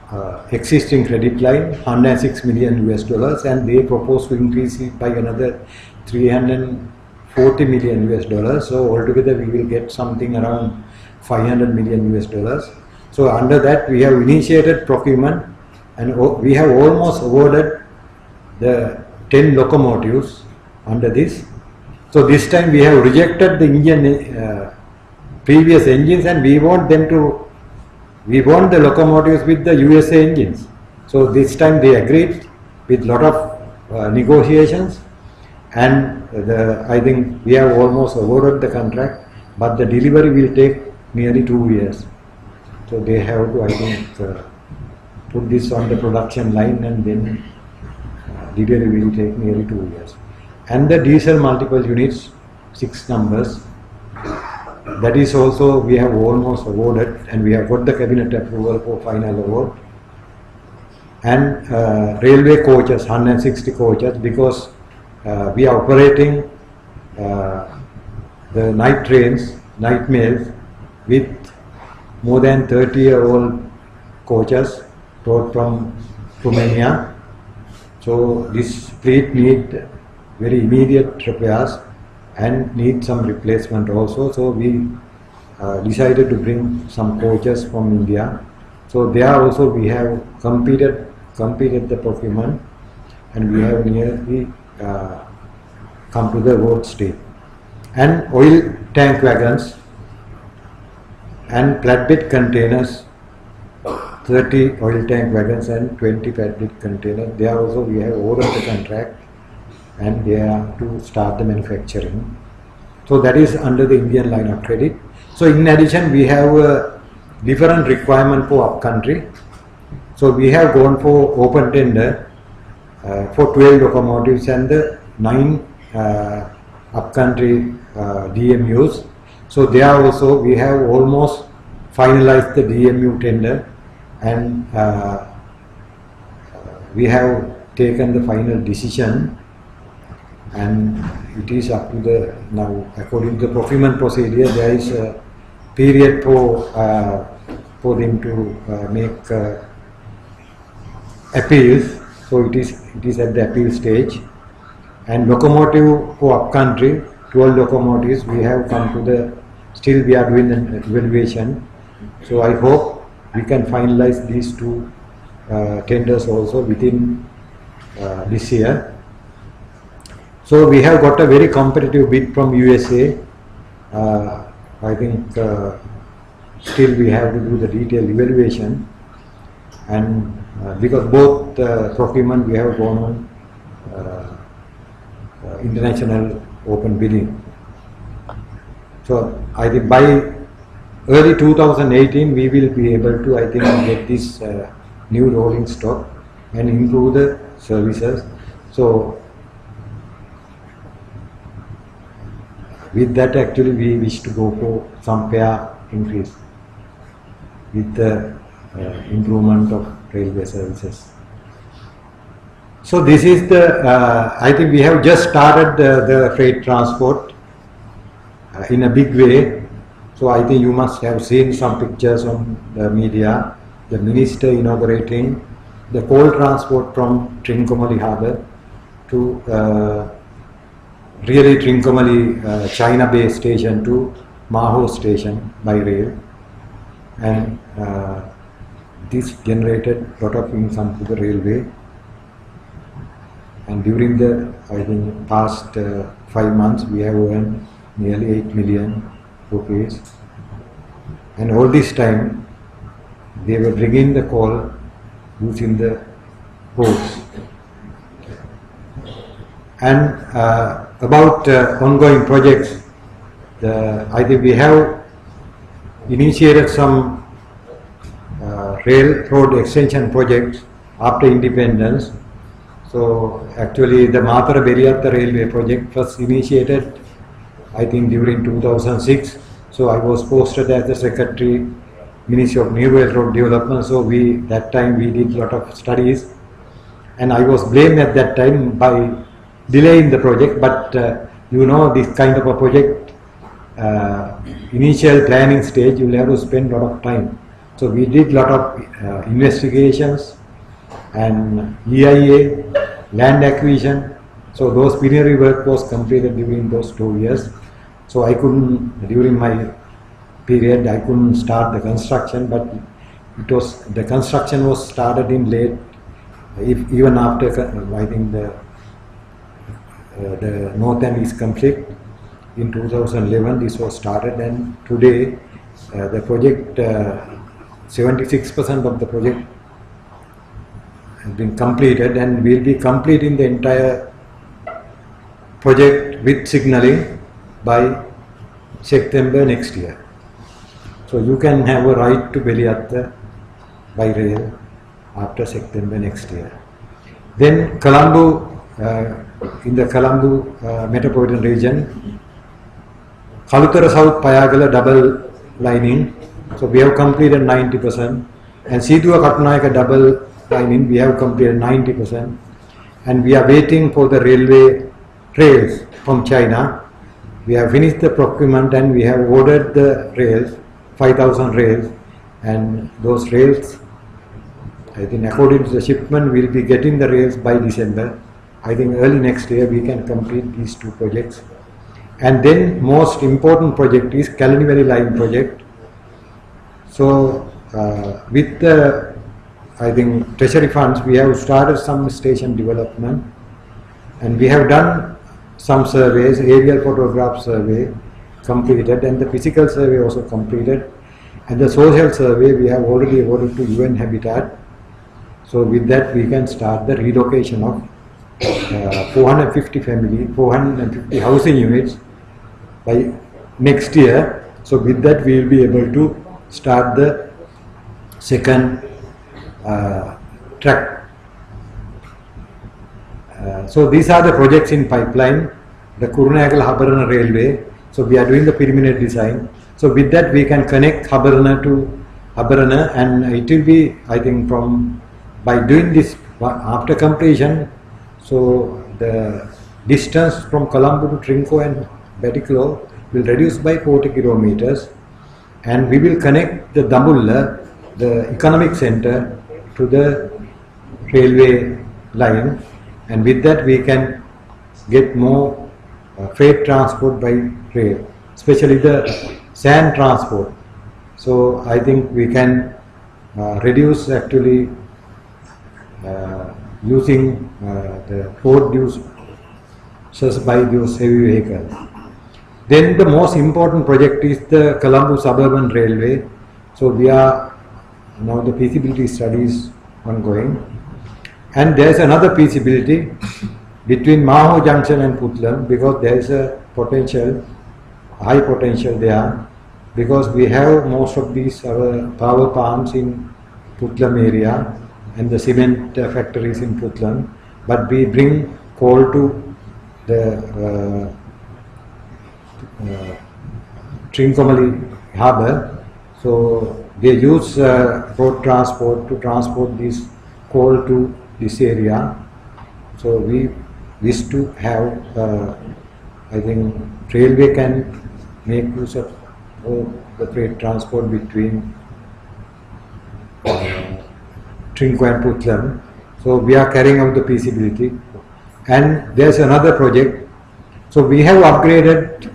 uh, existing credit line, one hundred six million U S dollars, and they propose to increase it by another three hundred forty million U S dollars. So altogether we will get something around five hundred million U S dollars. So under that we have initiated procurement, and we have almost awarded the ten locomotives under this. So this time we have rejected the engine, uh, previous engines, and we want them to, we want the locomotives with the U S A engines. So this time they agreed with lot of uh, negotiations, and the, I think we have almost awarded the contract, but the delivery will take nearly two years. So they have to, I think, uh, put this on the production line, and then uh, delivery will take nearly two years. And the diesel multiple units, six numbers, that is also we have almost awarded, and we have got the cabinet approval for final award. And uh, railway coaches, one hundred sixty coaches, because uh, we are operating uh, the night trains, night mails, with more than thirty year old coaches brought from Romania. So this fleet need very immediate repairs and need some replacement also. So we uh, decided to bring some coaches from India. So there also we have completed completed the procurement, and we have nearly uh, come to the award stage. And oil tank wagons and flatbed containers, thirty oil tank wagons and twenty flatbed containers. There also we have ordered the contract, and they are to start the manufacturing. So that is under the Indian line of credit. So in addition, we have a different requirement for upcountry. So we have gone for open tender uh, for twelve locomotives and the nine uh, upcountry uh, D M Us. So there also we have almost finalized the D M U tender, and uh, we have taken the final decision, and it is up to the, now according to the procurement procedure, there is a period for uh, for them to uh, make uh, appeals. So it is it is at the appeal stage. And locomotive for upcountry, twelve locomotives, we have come to the, still we are doing an evaluation. So I hope we can finalize these two uh, tenders also within uh, this year. So we have got a very competitive bid from U S A. Uh, I think uh, still we have to do the detailed evaluation, and uh, because both uh, procurement we have gone on uh, uh, international open bidding. So I think by early two thousand eighteen we will be able to, I think, get this uh, new rolling stock and improve the services. So with that, actually we wish to go for some fare increase with the uh, improvement of railway services. So this is the, uh, I think we have just started the, the freight transport uh, in a big way. So I think you must have seen some pictures on the media, the minister inaugurating the coal transport from Trincomalee harbour to uh, really Trincomalee uh, China Bay station to Maho station by rail, and uh, this generated a lot of income to the railway. And during the, I think, past uh, five months we have earned nearly eight million rupees, and all this time they were bringing the coal using the roads. And uh, about uh, ongoing projects, the, I think we have initiated some uh, railroad extension projects after independence. So actually the Matara Beriyatta railway project was initiated, I think, during two thousand six. So I was posted as the Secretary, Ministry of New Railroad Development. So we, that time we did a lot of studies, and I was blamed at that time by delaying the project, but uh, you know, this kind of a project, uh, initial planning stage, you will have to spend a lot of time. So we did lot of uh, investigations and E I A, land acquisition. So those preliminary work was completed during those two years. So I couldn't, during my period, I couldn't start the construction, but it was, the construction was started in late, if, even after, I think the, uh, the north end is complete. In two thousand eleven, this was started, and today uh, the project, seventy-six percent uh, of the project has been completed, and will be completing the entire project with signaling by September next year. So you can have a right to Beliatta by rail after September next year. Then Colombo, uh, in the Colombo uh, metropolitan region, Kalutara South Payagala double lining, so we have completed ninety percent, and Sidua Katnayaka double lining we have completed ninety percent, and we are waiting for the railway rails from China. We have finished the procurement and we have ordered the rails, five thousand rails, and those rails, I think according to the shipment, we will be getting the rails by December. I think early next year we can complete these two projects. And then most important project is Kalani Valley Line project. So uh, with the, I think, treasury funds, we have started some station development, and we have done some surveys, aerial photograph survey completed, and the physical survey also completed, and the social survey we have already awarded to U N Habitat. So with that we can start the relocation of uh, four hundred fifty family, four hundred fifty housing units by next year. So with that we will be able to start the second uh, track. Uh, so these are the projects in pipeline. The Kurunagala Habarana Railway. So we are doing the preliminary design. So with that we can connect Habarana to Habarana, and it will be, I think, from by doing this after completion. So the distance from Colombo to Trinco and Betiklo will reduce by forty kilometers, and we will connect the Damulla, the economic center, to the railway line, and with that we can get more uh, freight transport by rail, especially the sand transport. So I think we can uh, reduce actually uh, using uh, the road use by those heavy vehicles. Then the most important project is the Colombo Suburban Railway. So we are now the feasibility studies ongoing, and there is another feasibility between Maho Junction and Putlam, because there is a potential, high potential there, because we have most of these our power plants in Putlam area and the cement uh, factories in Putlam, but we bring coal to the uh, uh, Trincomalee harbour. So they use uh, road transport to transport this coal to this area. So we wish to have, uh, I think, railway can make use of uh, the freight transport between uh, Trinco and Putlam. So we are carrying out the feasibility, and there is another project. So we have upgraded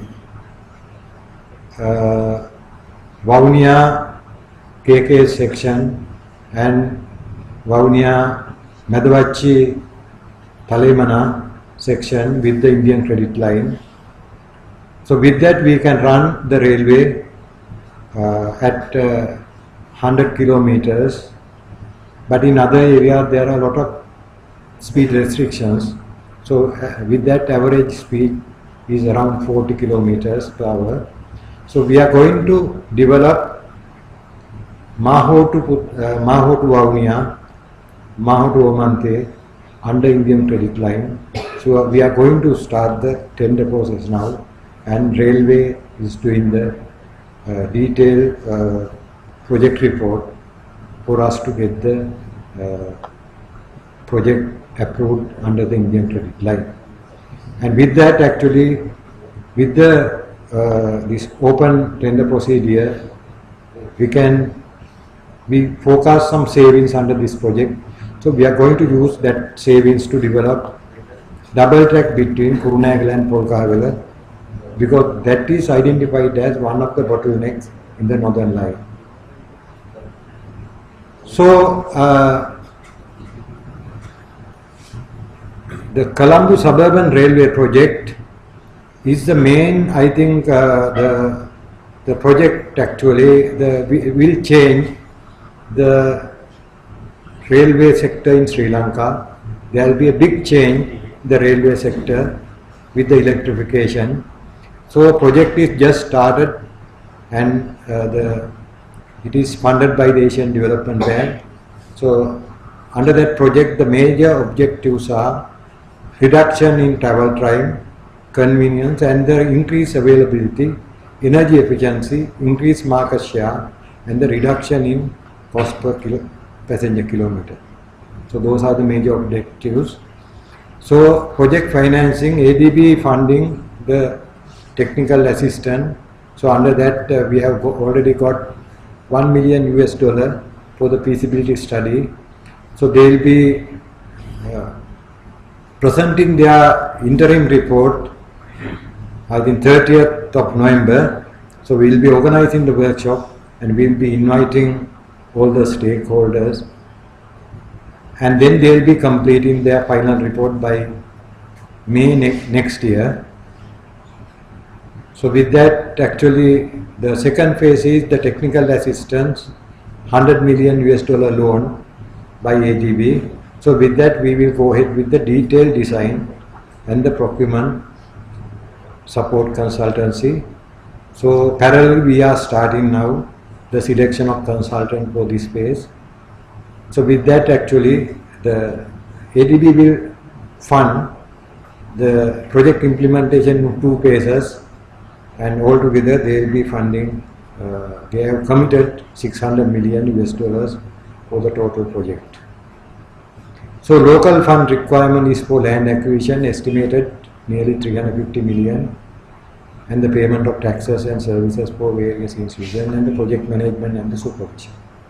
uh, Vaunia K K section and Vaunia Madavachi Talemana section with the Indian Credit Line. So with that we can run the railway uh, at uh, one hundred kilometers, but in other areas there are a lot of speed restrictions. So uh, with that average speed is around forty kilometers per hour. So we are going to develop Maho to uh, Maho to Vaunia, Maho to Omante under Indian Credit Line. So we are going to start the tender process now, and railway is doing the uh, detailed uh, project report for us to get the uh, project approved under the Indian Credit Line. And with that, actually, with the uh, this open tender procedure, we can we forecast some savings under this project. So we are going to use that savings to develop double track between Kurunagala and Polkahavela, because that is identified as one of the bottlenecks in the northern line. So uh, the Colombo Suburban Railway project is the main, I think, uh, the the project actually the, will change the railway sector in Sri Lanka. There will be a big change in the railway sector with the electrification. So project is just started, and uh, the it is funded by the Asian Development Bank. So under that project, the major objectives are reduction in travel time, convenience, and the increased availability, energy efficiency, increased market share, and the reduction in cost per kilo, passenger kilometer. So those are the major objectives. So project financing, A D B funding, the technical assistant. So under that uh, we have go already got one million U S dollar for the feasibility study. So they will be uh, presenting their interim report I think thirtieth of November. So we will be organizing the workshop, and we will be inviting all the stakeholders, and then they will be completing their final report by May ne next year. So with that, actually the second phase is the technical assistance, one hundred million U S dollar loan by A D B. So with that we will go ahead with the detailed design and the procurement support consultancy. So parallel we are starting now the selection of consultant for this phase. So with that, actually the A D B will fund the project implementation in two phases, and altogether they will be funding, uh, they have committed six hundred million U S dollars for the total project. So local fund requirement is for land acquisition, estimated nearly three hundred fifty million, and the payment of taxes and services for various institutions, and the project management and the supervision.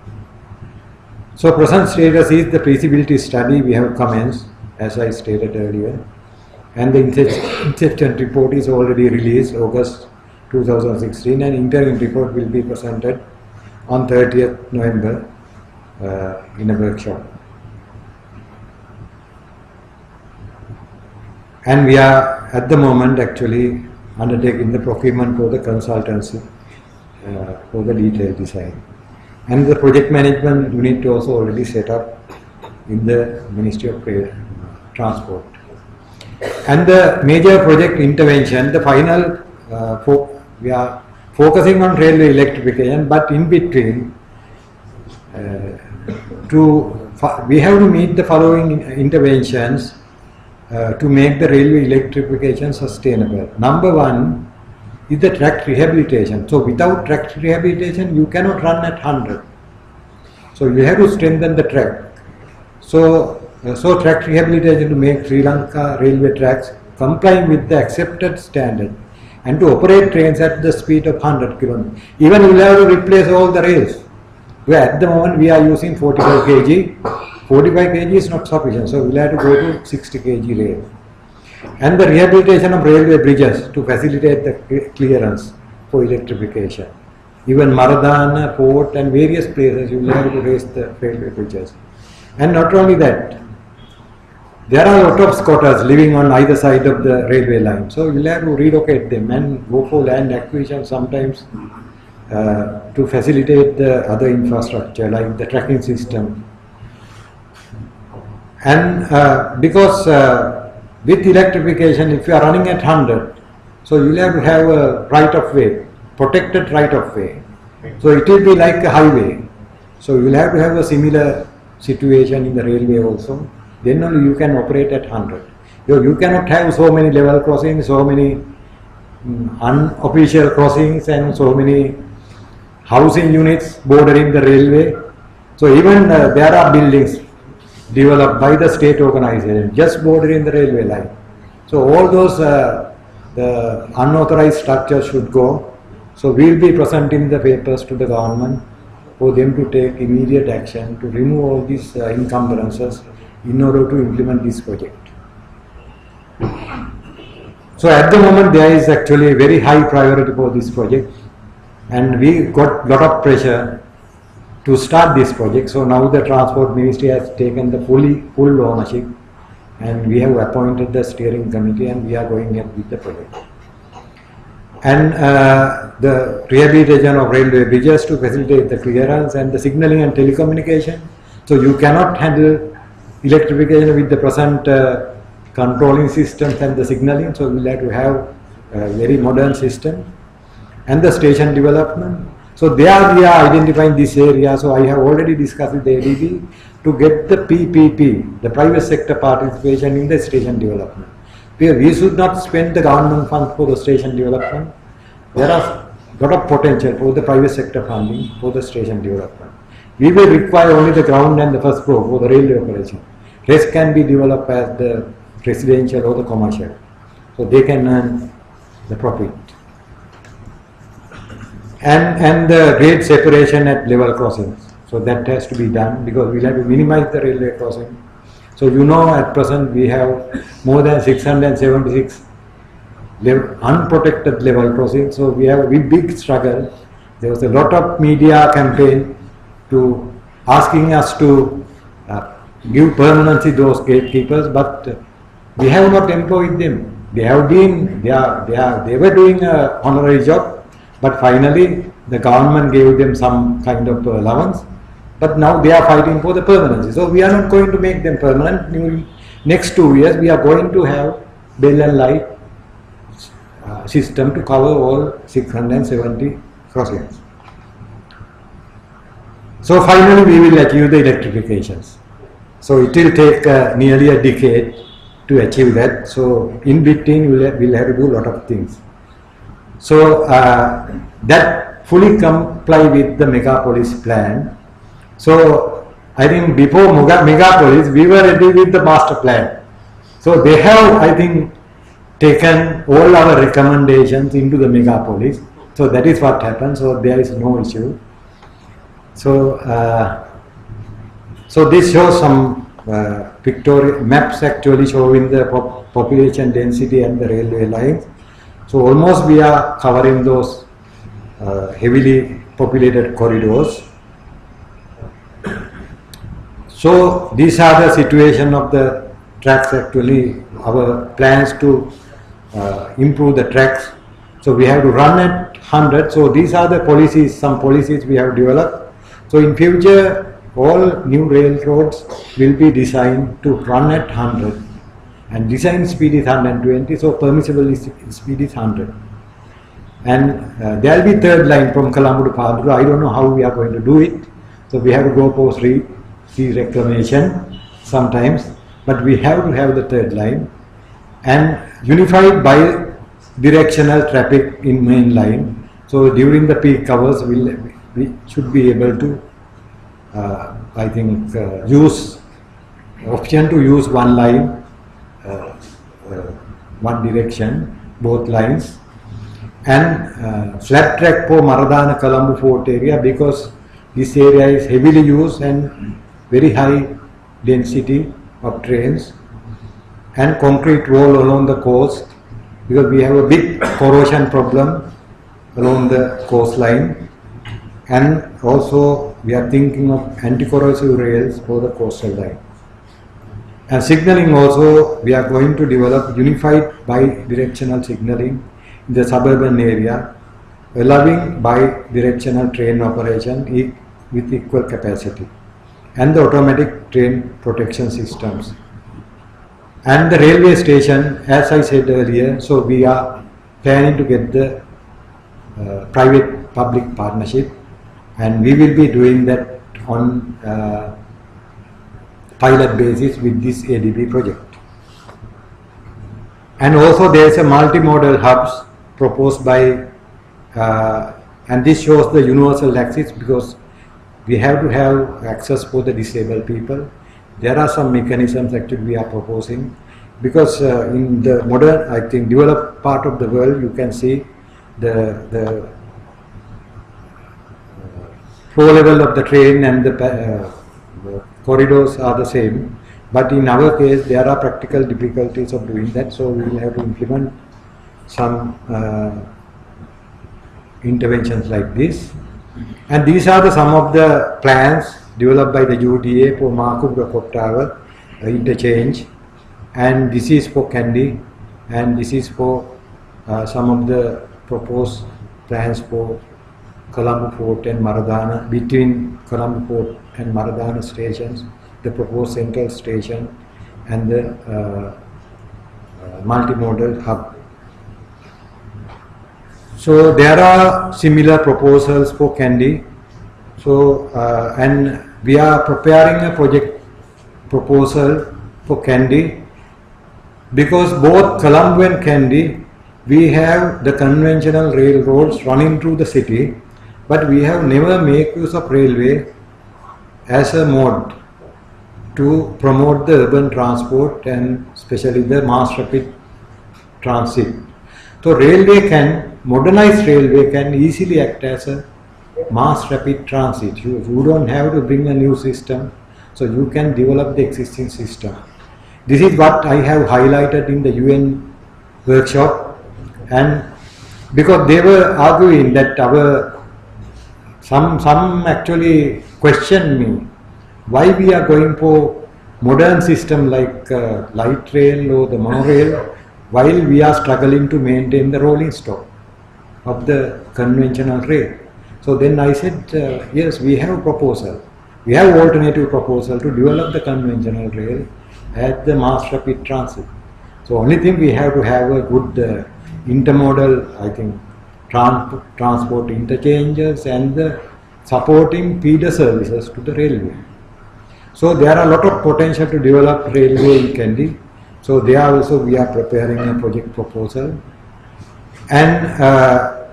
So present status is the feasibility study we have commenced, as I stated earlier, and the inception report is already released August two thousand sixteen, and interim report will be presented on thirtieth November uh, in a workshop. And we are at the moment actually undertaking the procurement for the consultancy uh, for the detailed design. And the project management unit also already set up in the Ministry of Transport. And the major project intervention, the final, uh, fo we are focusing on railway electrification, but in between, uh, to we have to meet the following interventions uh, to make the railway electrification sustainable. Number one is the track rehabilitation. So without track rehabilitation, you cannot run at one hundred. So you have to strengthen the track. So Uh, so track rehabilitation to make Sri Lanka railway tracks complying with the accepted standard, and to operate trains at the speed of one hundred kilometers. Even we will have to replace all the rails, where at the moment we are using forty-five kilograms. forty-five kilograms is not sufficient, so we will have to go to sixty kilograms rail. And the rehabilitation of railway bridges to facilitate the clearance for electrification. Even Maradana, Fort and various places you will have to raise the railway bridges. And not only that, there are a lot of squatters living on either side of the railway line. So you will have to relocate them and go for land acquisition sometimes uh, to facilitate the other infrastructure like the tracking system. And uh, because uh, with electrification, if you are running at one hundred, so you will have to have a right of way, protected right of way. So it will be like a highway. So you will have to have a similar situation in the railway also. Then only you can operate at one hundred. You, you cannot have so many level crossings, so many um, unofficial crossings, and so many housing units bordering the railway. So even uh, there are buildings developed by the state organization just bordering the railway line. So all those uh, the unauthorized structures should go. So we will be presenting the papers to the government for them to take immediate action to remove all these uh, encumbrances in order to implement this project. So at the moment there is actually a very high priority for this project, and we got lot of pressure to start this project. So now the Transport Ministry has taken the fully full ownership, and we have appointed the steering committee, and we are going ahead with the project. And uh, the rehabilitation of railway bridges to facilitate the clearance and the signalling and telecommunication. So you cannot handle electrification with the present uh, controlling systems and the signaling. So we'll have to have a very modern system. And the station development. So there we are identifying this area. So I have already discussed with the A D B to get the P P P, the private sector participation in the station development. We should not spend the government funds for the station development. There are a lot of potential for the private sector funding for the station development. We will require only the ground and the first floor for the railway operation. Rest can be developed as the residential or the commercial. So they can earn the profit. And, and the grade separation at level crossings. So that has to be done because we'll have to minimize the railway crossing. So you know at present we have more than six hundred seventy-six level, unprotected level crossings. So we have a big struggle. There was a lot of media campaign to asking us to uh, give permanency those gatekeepers, but uh, we have not employed them. They have been, they are, they are, they were doing a honorary job, but finally the government gave them some kind of allowance. But now they are fighting for the permanency. So we are not going to make them permanent. New, next two years we are going to have bell and light uh, system to cover all six hundred seventy crossings. So finally we will achieve the electrifications. So it will take uh, nearly a decade to achieve that. So in between we will have, we'll have to do a lot of things. So uh, that fully comply with the megapolis plan. So I think before megapolis we were ready with the master plan. So they have, I think, taken all our recommendations into the megapolis. So that is what happened. So there is no issue. So uh, so this shows some uh, pictorial maps actually showing the pop population density and the railway lines. So almost we are covering those uh, heavily populated corridors. So these are the situation of the tracks actually, our plans to uh, improve the tracks. So we have to run at one hundred. So these are the policies, some policies we have developed. So in future all new railroads will be designed to run at one hundred. And design speed is one hundred twenty, so permissible speed is one hundred. And uh, there will be third line from Colombo to Padura. I don't know how we are going to do it. So we have to go post re reclamation sometimes, but we have to have the third line. And unified bi-directional traffic in main line. So during the peak hours, we'll, we should be able to, uh, I think, uh, use option to use one line. Uh, uh, one direction, both lines, and uh, flat track for Maradana Colombo Fort area because this area is heavily used and very high density of trains, and concrete wall along the coast because we have a big corrosion problem along the coastline, and also we are thinking of anti-corrosive rails for the coastal line. And signaling also, we are going to develop unified bi-directional signaling in the suburban area, allowing bi-directional train operation e with equal capacity, and the automatic train protection systems. And the railway station, as I said earlier, so we are planning to get the uh, private-public partnership, and we will be doing that on uh, pilot basis with this A D B project. And also there is a multimodal hubs proposed by, uh, and this shows the universal access because we have to have access for the disabled people. There are some mechanisms actually we are proposing because uh, in the modern, I think, developed part of the world, you can see the, the uh, flow level of the train and the, uh, the corridors are the same. But in our case, there are practical difficulties of doing that, so we will have to implement some uh, interventions like this. And these are the some of the plans developed by the U D A for Makubra uh, interchange, and this is for Kandy, and this is for uh, some of the proposed plans for Colombo Port and Maradana, between Colombo Port and Maradana stations, the proposed central station and the uh, uh, multimodal hub. So there are similar proposals for Kandy. So uh, and we are preparing a project proposal for Kandy, because both Colombo and Kandy, we have the conventional railroads running through the city, but we have never made use of railway as a mode to promote the urban transport and especially the mass rapid transit. So railway can, modernized railway can easily act as a mass rapid transit. You, you don't have to bring a new system, so you can develop the existing system. This is what I have highlighted in the U N workshop, and because they were arguing that our, some, some actually questioned me why we are going for modern system like uh, light rail or the monorail while we are struggling to maintain the rolling stock of the conventional rail. So then I said, uh, yes, we have a proposal. We have alternative proposal to develop the conventional rail at the mass rapid transit. So only thing we have to have a good uh, intermodal, I think, trans transport interchanges and the supporting feeder services to the railway. So there are a lot of potential to develop railway in Kandy. So there also we are preparing a project proposal, and uh,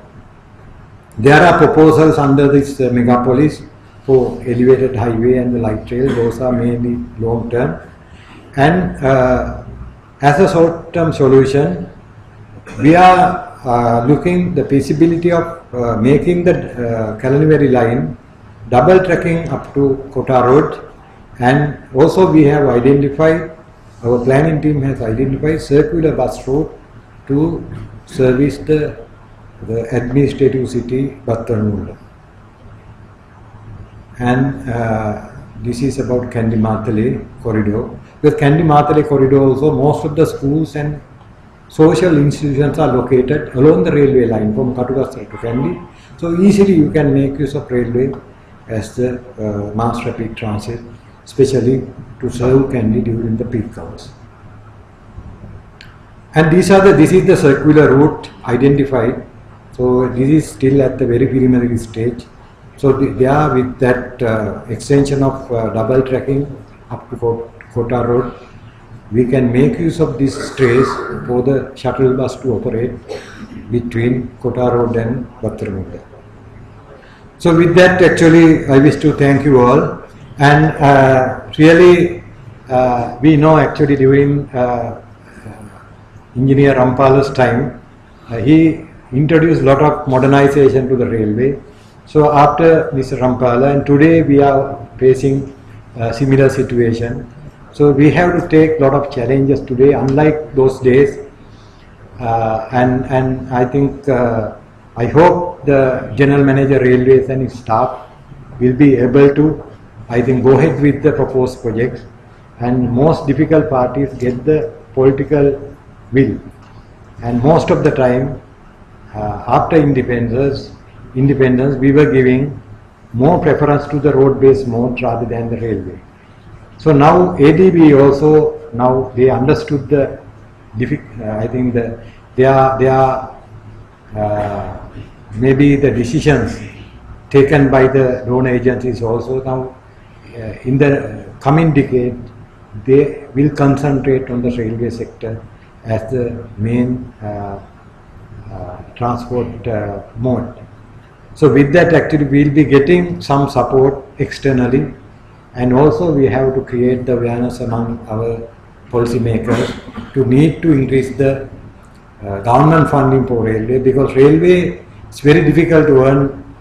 there are proposals under this uh, megapolis for elevated highway and the light rail. Those are mainly long term, and uh, as a short term solution, we are uh, looking the feasibility of uh, making the uh, Kalaniveri line double tracking up to Kota Road. And also we have identified, our planning team has identified circular bus route to service the, the administrative city Battarmula. And uh, this is about Kandy Matale corridor. With Kandy Matale corridor also, most of the schools and social institutions are located along the railway line from Katukasara to Kandy. So easily you can make use of railway as the uh, mass rapid transit, especially to serve Kandy during the peak hours. And these are the, this is the circular route identified. So this is still at the very preliminary stage. So they are with that uh, extension of uh, double tracking up to Kota Road. We can make use of this trace for the shuttle bus to operate between Kota Road and Battarmula. So with that, actually, I wish to thank you all. And uh, really, uh, we know actually during uh, Engineer Rampala's time, uh, he introduced a lot of modernization to the railway. So after Mister Rampala, and today we are facing a similar situation. So we have to take a lot of challenges today, unlike those days. Uh, and, and I think, uh, I hope the General Manager Railways and his staff will be able to, I think, go ahead with the proposed projects, and most difficult part is get the political will. And most of the time, uh, after independence, independence, we were giving more preference to the road-based mode rather than the railway. So now A D B also, now they understood the, uh, I think the, they are, they are uh, maybe the decisions taken by the donor agencies also now uh, in the coming decade, they will concentrate on the railway sector as the main uh, uh, transport uh, mode. So with that, actually we will be getting some support externally, and also we have to create the awareness among our policy makers to need to increase the uh, government funding for railway, because railway is very difficult to earn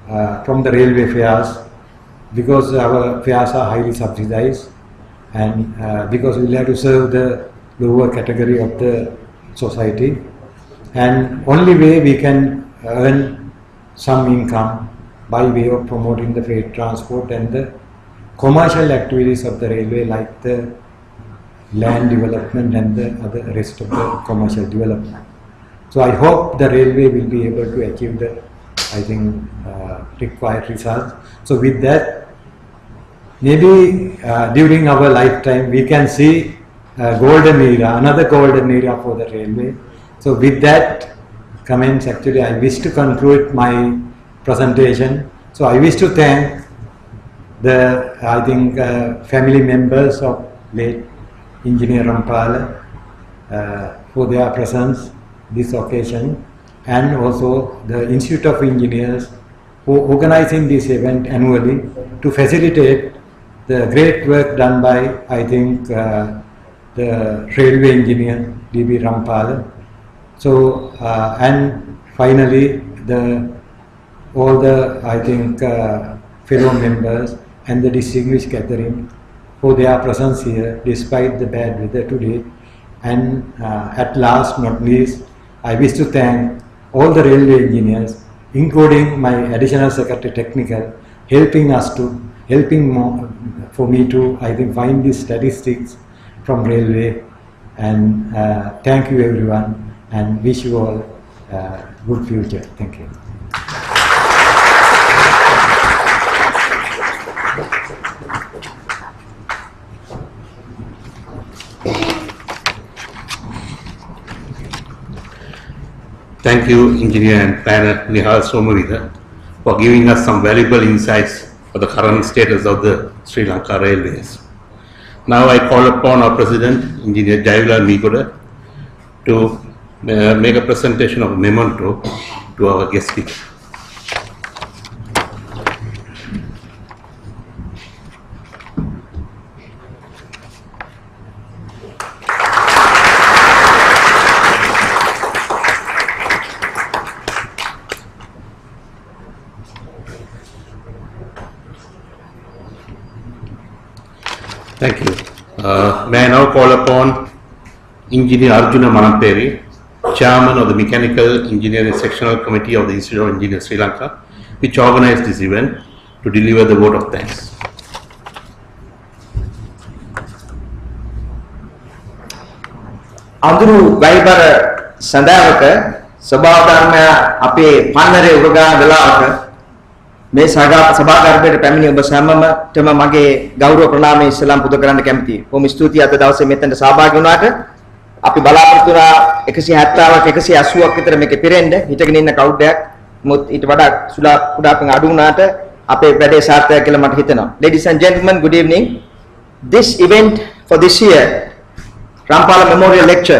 uh, from the railway fares, because our fares are highly subsidized, and uh, because we will have to serve the lower category of the society, and only way we can earn some income by way of promoting the freight transport and the commercial activities of the railway, like the land development and the other rest of the commercial development. So I hope the railway will be able to achieve the, I think, uh, required results. So with that, maybe uh, during our lifetime we can see a golden era, another golden era for the railway. So with that comments, actually I wish to conclude my presentation. So I wish to thank the, I think, uh, family members of late Engineer Rampala uh, for their presence this occasion, and also the Institute of Engineers for organizing this event annually to facilitate the great work done by, I think, uh, the railway engineer D B Rampala. So uh, and finally the all the, I think, uh, fellow members and the distinguished gathering for their presence here despite the bad weather today. And uh, at last not least, I wish to thank all the railway engineers, including my additional secretary technical, helping us to, helping more, for me to, I think, find these statistics from railway. And uh, thank you everyone, and wish you all uh, good future. Thank you. Thank you, Engineer and Planner Nihal Somarita, for giving us some valuable insights for the current status of the Sri Lanka Railways. Now I call upon our President, Engineer Jayavilal Meegoda, to uh, make a presentation of a memento to our guest speaker. Thank you. Uh, may I now call upon Engineer Arjuna Manamperi, Chairman of the Mechanical Engineering Sectional Committee of the Institute of Engineers Sri Lanka, which organized this event, to deliver the vote of thanks. Andru Vaibara Sandavaka, Sabadharma Ape Panare Uruga Velavaka. මේ සභාගාරයට පැමිණි ඔබ සැමටම මගේ ගෞරව ප්‍රණාමය ඉස්ලාම් පුද කරන්න කැමතියි. බොහොම ස්තුතියි අද දවසේ මෙතනට සහභාගී වුණාට. අපි බලාපොරොත්තු වුණා එකසිය හැත්තෑවක් එකසිය අසූවක් විතර මේකේ පිරෙන්න හිටගෙන ඉන්න ක්‍රවුඩ් එකක්. මොකද ඊට වඩා සුළා කුඩාකින් අඩු වුණාට අපේ වැඩේ සාර්ථකයි කියලා මට හිතෙනවා. Ladies and gentlemen, good evening. This event for this year, Rampala Memorial Lecture,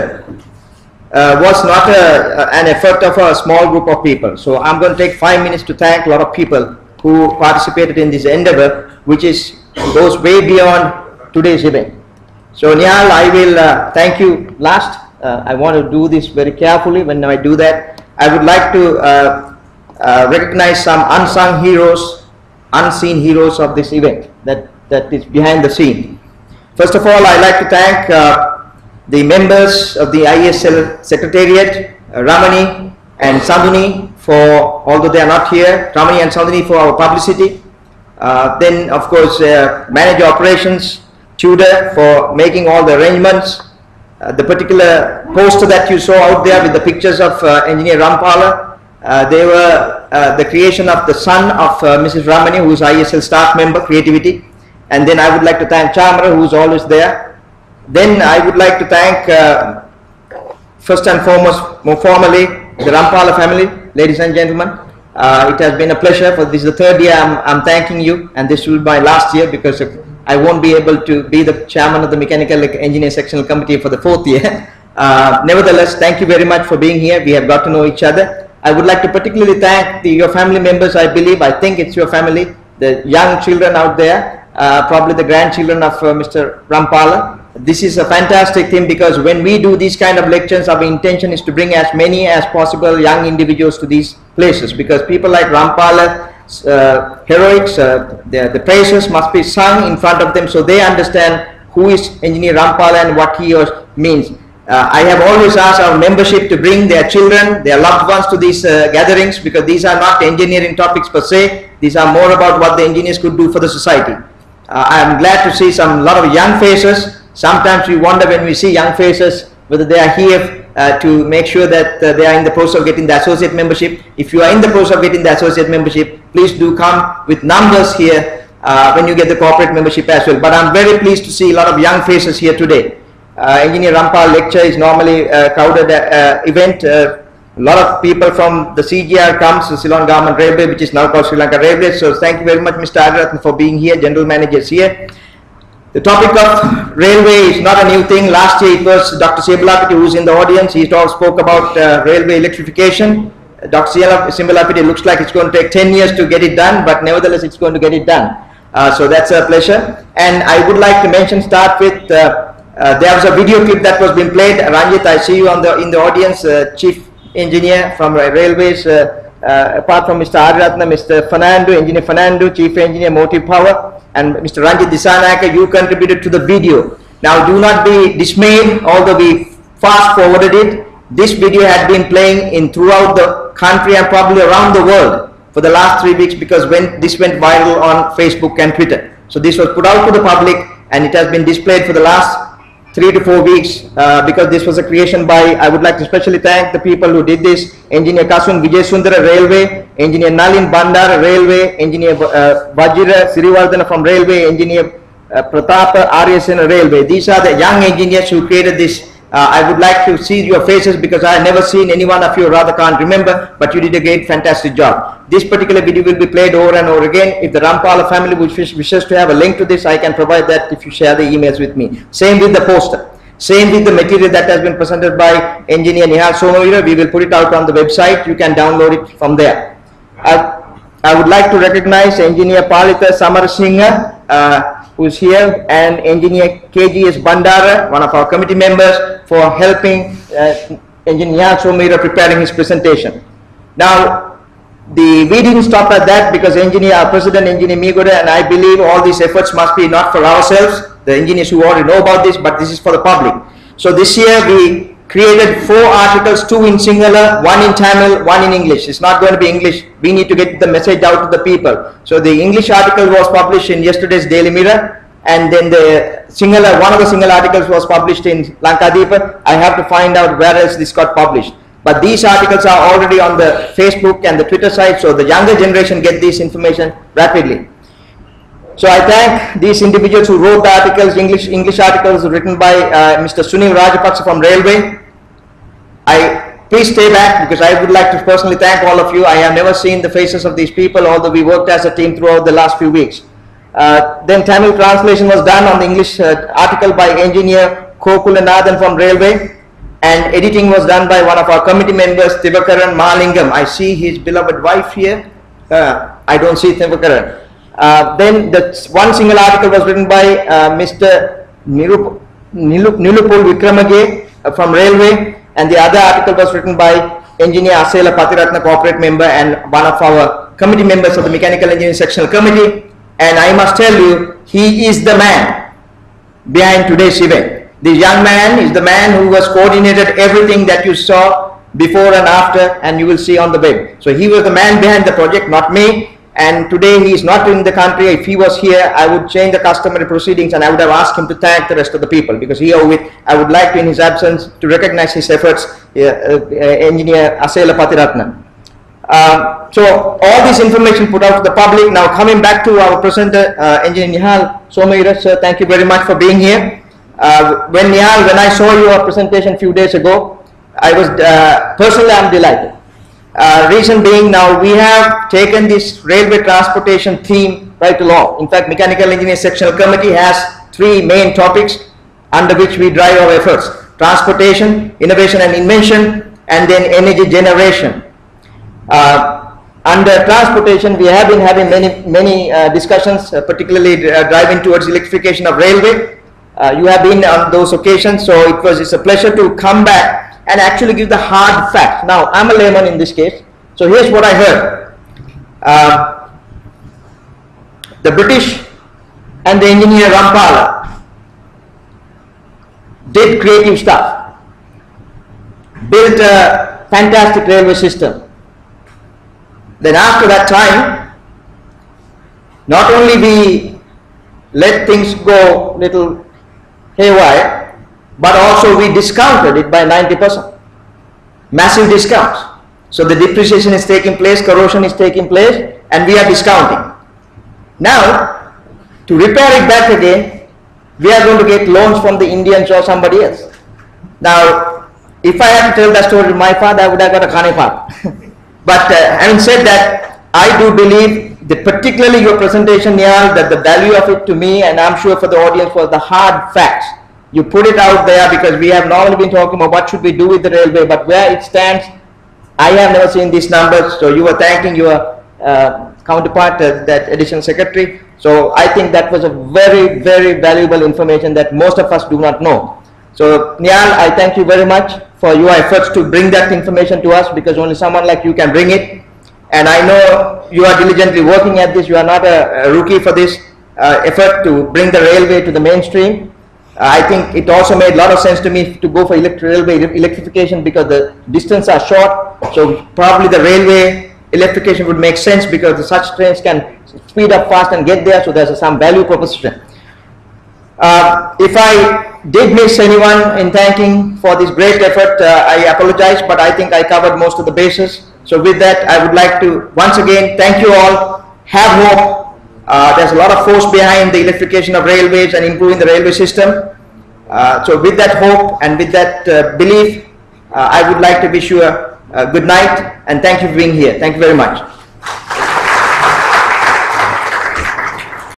Uh, was not a, uh, an effort of a small group of people. So I'm going to take five minutes to thank a lot of people who participated in this endeavor, which is goes way beyond today's event. So Nihal, I will uh, thank you last. Uh, I want to do this very carefully. When I do that, I would like to uh, uh, recognize some unsung heroes, unseen heroes of this event that, that is behind the scene. First of all, I'd like to thank uh, the members of the I E S L Secretariat, uh, Ramani and Sandhuni, for, although they are not here, Ramani and Sandhuni for our publicity. Uh, then, of course, uh, Manager Operations, Tudor, for making all the arrangements. Uh, the particular poster that you saw out there with the pictures of uh, Engineer Rampala, uh, they were uh, the creation of the son of uh, Missus Ramani, who is I E S L staff member, Creativity. And then I would like to thank Chamara, who is always there. Then I would like to thank, uh, first and foremost, more formally, the Rampala family, ladies and gentlemen. Uh, it has been a pleasure. For this is the third year I'm, I'm thanking you, and this will be my last year because I won't be able to be the chairman of the Mechanical Engineer Sectional Committee for the fourth year. Uh, nevertheless, thank you very much for being here. We have got to know each other. I would like to particularly thank the, your family members. I believe, I think it's your family, the young children out there, uh, probably the grandchildren of uh, Mister Rampala. This is a fantastic thing because when we do these kind of lectures, our intention is to bring as many as possible young individuals to these places, because people like Rampala uh, heroics, uh, the, the praises must be sung in front of them so they understand who is Engineer Rampala and what he or means. Uh, I have always asked our membership to bring their children, their loved ones to these uh, gatherings, because these are not engineering topics per se. These are more about what the engineers could do for the society. Uh, I am glad to see some lot of young faces. Sometimes we wonder when we see young faces whether they are here uh, to make sure that uh, they are in the process of getting the associate membership. If you are in the process of getting the associate membership, please do come with numbers here uh, when you get the corporate membership as well. But I am very pleased to see a lot of young faces here today. Uh, Engineer Rampala lecture is normally a crowded uh, event. Uh, a lot of people from the C G R comes to Ceylon Government Railway, which is now called Sri Lanka Railways. So thank you very much, Mister Adirathan, for being here. General Manager is here. The topic of railway is not a new thing. Last year it was Doctor Simbalapiti who is in the audience. He talk, spoke about uh, railway electrification. Uh, Doctor Simbalapiti looks like it's going to take ten years to get it done, but nevertheless it's going to get it done. Uh, so that's a pleasure. And I would like to mention, start with, uh, uh, there was a video clip that was being played. Ranjit, I see you on the in the audience, uh, Chief Engineer from uh, Railways, uh, uh, apart from Mister Adirathan, Mister Fernando, Engineer Fernando, Chief Engineer Motive Power, and Mister Ranjit Disanayake, you contributed to the video. Now do not be dismayed, although we fast forwarded it. This video had been playing in throughout the country and probably around the world for the last three weeks because when this went viral on Facebook and Twitter. So this was put out to the public and it has been displayed for the last three to four weeks uh, because this was a creation by, I would like to especially thank the people who did this, Engineer Kasun Vijayasundara Railway, Engineer Nalin Bandara Railway, Engineer uh, Vajira Sirivardhana from Railway, Engineer uh, Pratapa R S N Railway. These are the young engineers who created this. Uh, I would like to see your faces because I have never seen any one of you, rather can't remember, but you did a great, fantastic job. This particular video will be played over and over again. If the Rampala family wishes to have a link to this, I can provide that if you share the emails with me. Same with the poster. Same with the material that has been presented by Engineer Nihal Somovira. We will put it out on the website. You can download it from there. I, I would like to recognize Engineer Palita Samarasinghe, uh, who is here, and Engineer K G S Bandara, one of our committee members, for helping uh, Engineer Somovira preparing his presentation. Now, the, we didn't stop at that because engineer, our president, Engineer Migoda, and I believe all these efforts must be not for ourselves, the engineers who already know about this, but this is for the public. So this year we created four articles, two in Sinhala, one in Tamil, one in English. It's not going to be English. We need to get the message out to the people. So the English article was published in yesterday's Daily Mirror, and then the Sinhala, one of the Sinhala articles was published in Lankadipa. I have to find out where else this got published. But these articles are already on the Facebook and the Twitter site, so the younger generation get this information rapidly. So I thank these individuals who wrote the articles, English English articles written by uh, Mister Sunil Rajapaksa from Railway. I please stay back because I would like to personally thank all of you. I have never seen the faces of these people, although we worked as a team throughout the last few weeks. Uh, then Tamil translation was done on the English uh, article by Engineer Kokulanathan from Railway. And editing was done by one of our committee members, Tivakaran Malingam. I see his beloved wife here. Uh, I don't see Tivakaran. Uh, then the one single article was written by uh, Mister Nilup, Nilup, Nilupul Wikramage uh, from Railway, and the other article was written by Engineer Asela Patiratna, corporate member and one of our committee members of the Mechanical Engineering Sectional Committee. And I must tell you, he is the man behind today's event. This young man is the man who has coordinated everything that you saw before and after, and you will see on the web. So he was the man behind the project, not me. And today he is not in the country. If he was here, I would change the customary proceedings and I would have asked him to thank the rest of the people, because he owe it. I would like to, in his absence, to recognize his efforts, uh, uh, Engineer Asela Patiratna. Um, so all this information put out to the public. Now coming back to our presenter, uh, Engineer Nihal Somovira, sir, thank you very much for being here. Uh, when Nihal, when I saw your presentation a few days ago, I was uh, personally I'm delighted. Uh, reason being, now we have taken this railway transportation theme right along. In fact, Mechanical Engineering Sectional Committee has three main topics under which we drive our efforts: transportation, innovation and invention, and then energy generation. Uh, under transportation, we have been having many many uh, discussions, uh, particularly uh, driving towards electrification of railway. Uh, you have been on those occasions, so it was it's a pleasure to come back and actually give the hard facts. Now, I'm a layman in this case, so here's what I heard. Uh, the British and the engineer Rampala did creative stuff, built a fantastic railway system. Then after that time, not only we let things go little haywire, but also we discounted it by ninety percent. Massive discounts. So the depreciation is taking place, corrosion is taking place, and we are discounting. Now, to repair it back again, we are going to get loans from the Indians or somebody else. Now, if I had to tell that story to my father, I would have got a Khanipar. But uh, having said that, I do believe that particularly your presentation, Niyal, that the value of it to me, and I'm sure for the audience, was the hard facts. You put it out there because we have normally been talking about what should we do with the railway, but where it stands, I have never seen these numbers. So you were thanking your uh, counterpart, uh, that additional secretary. So I think that was a very, very valuable information that most of us do not know. So Niyal, I thank you very much for your efforts to bring that information to us, because only someone like you can bring it. And I know you are diligently working at this. You are not a, a rookie for this uh, effort to bring the railway to the mainstream. Uh, I think it also made a lot of sense to me to go for elect railway electrification, because the distances are short. So probably the railway electrification would make sense, because the such trains can speed up fast and get there. So there's some value proposition. Uh, if I did miss anyone in thanking for this great effort, uh, I apologize, but I think I covered most of the bases. So with that, I would like to once again thank you all. Have hope. Uh, there's a lot of force behind the electrification of railways and improving the railway system. Uh, so with that hope and with that uh, belief, uh, I would like to wish you a, a good night, and thank you for being here. Thank you very much.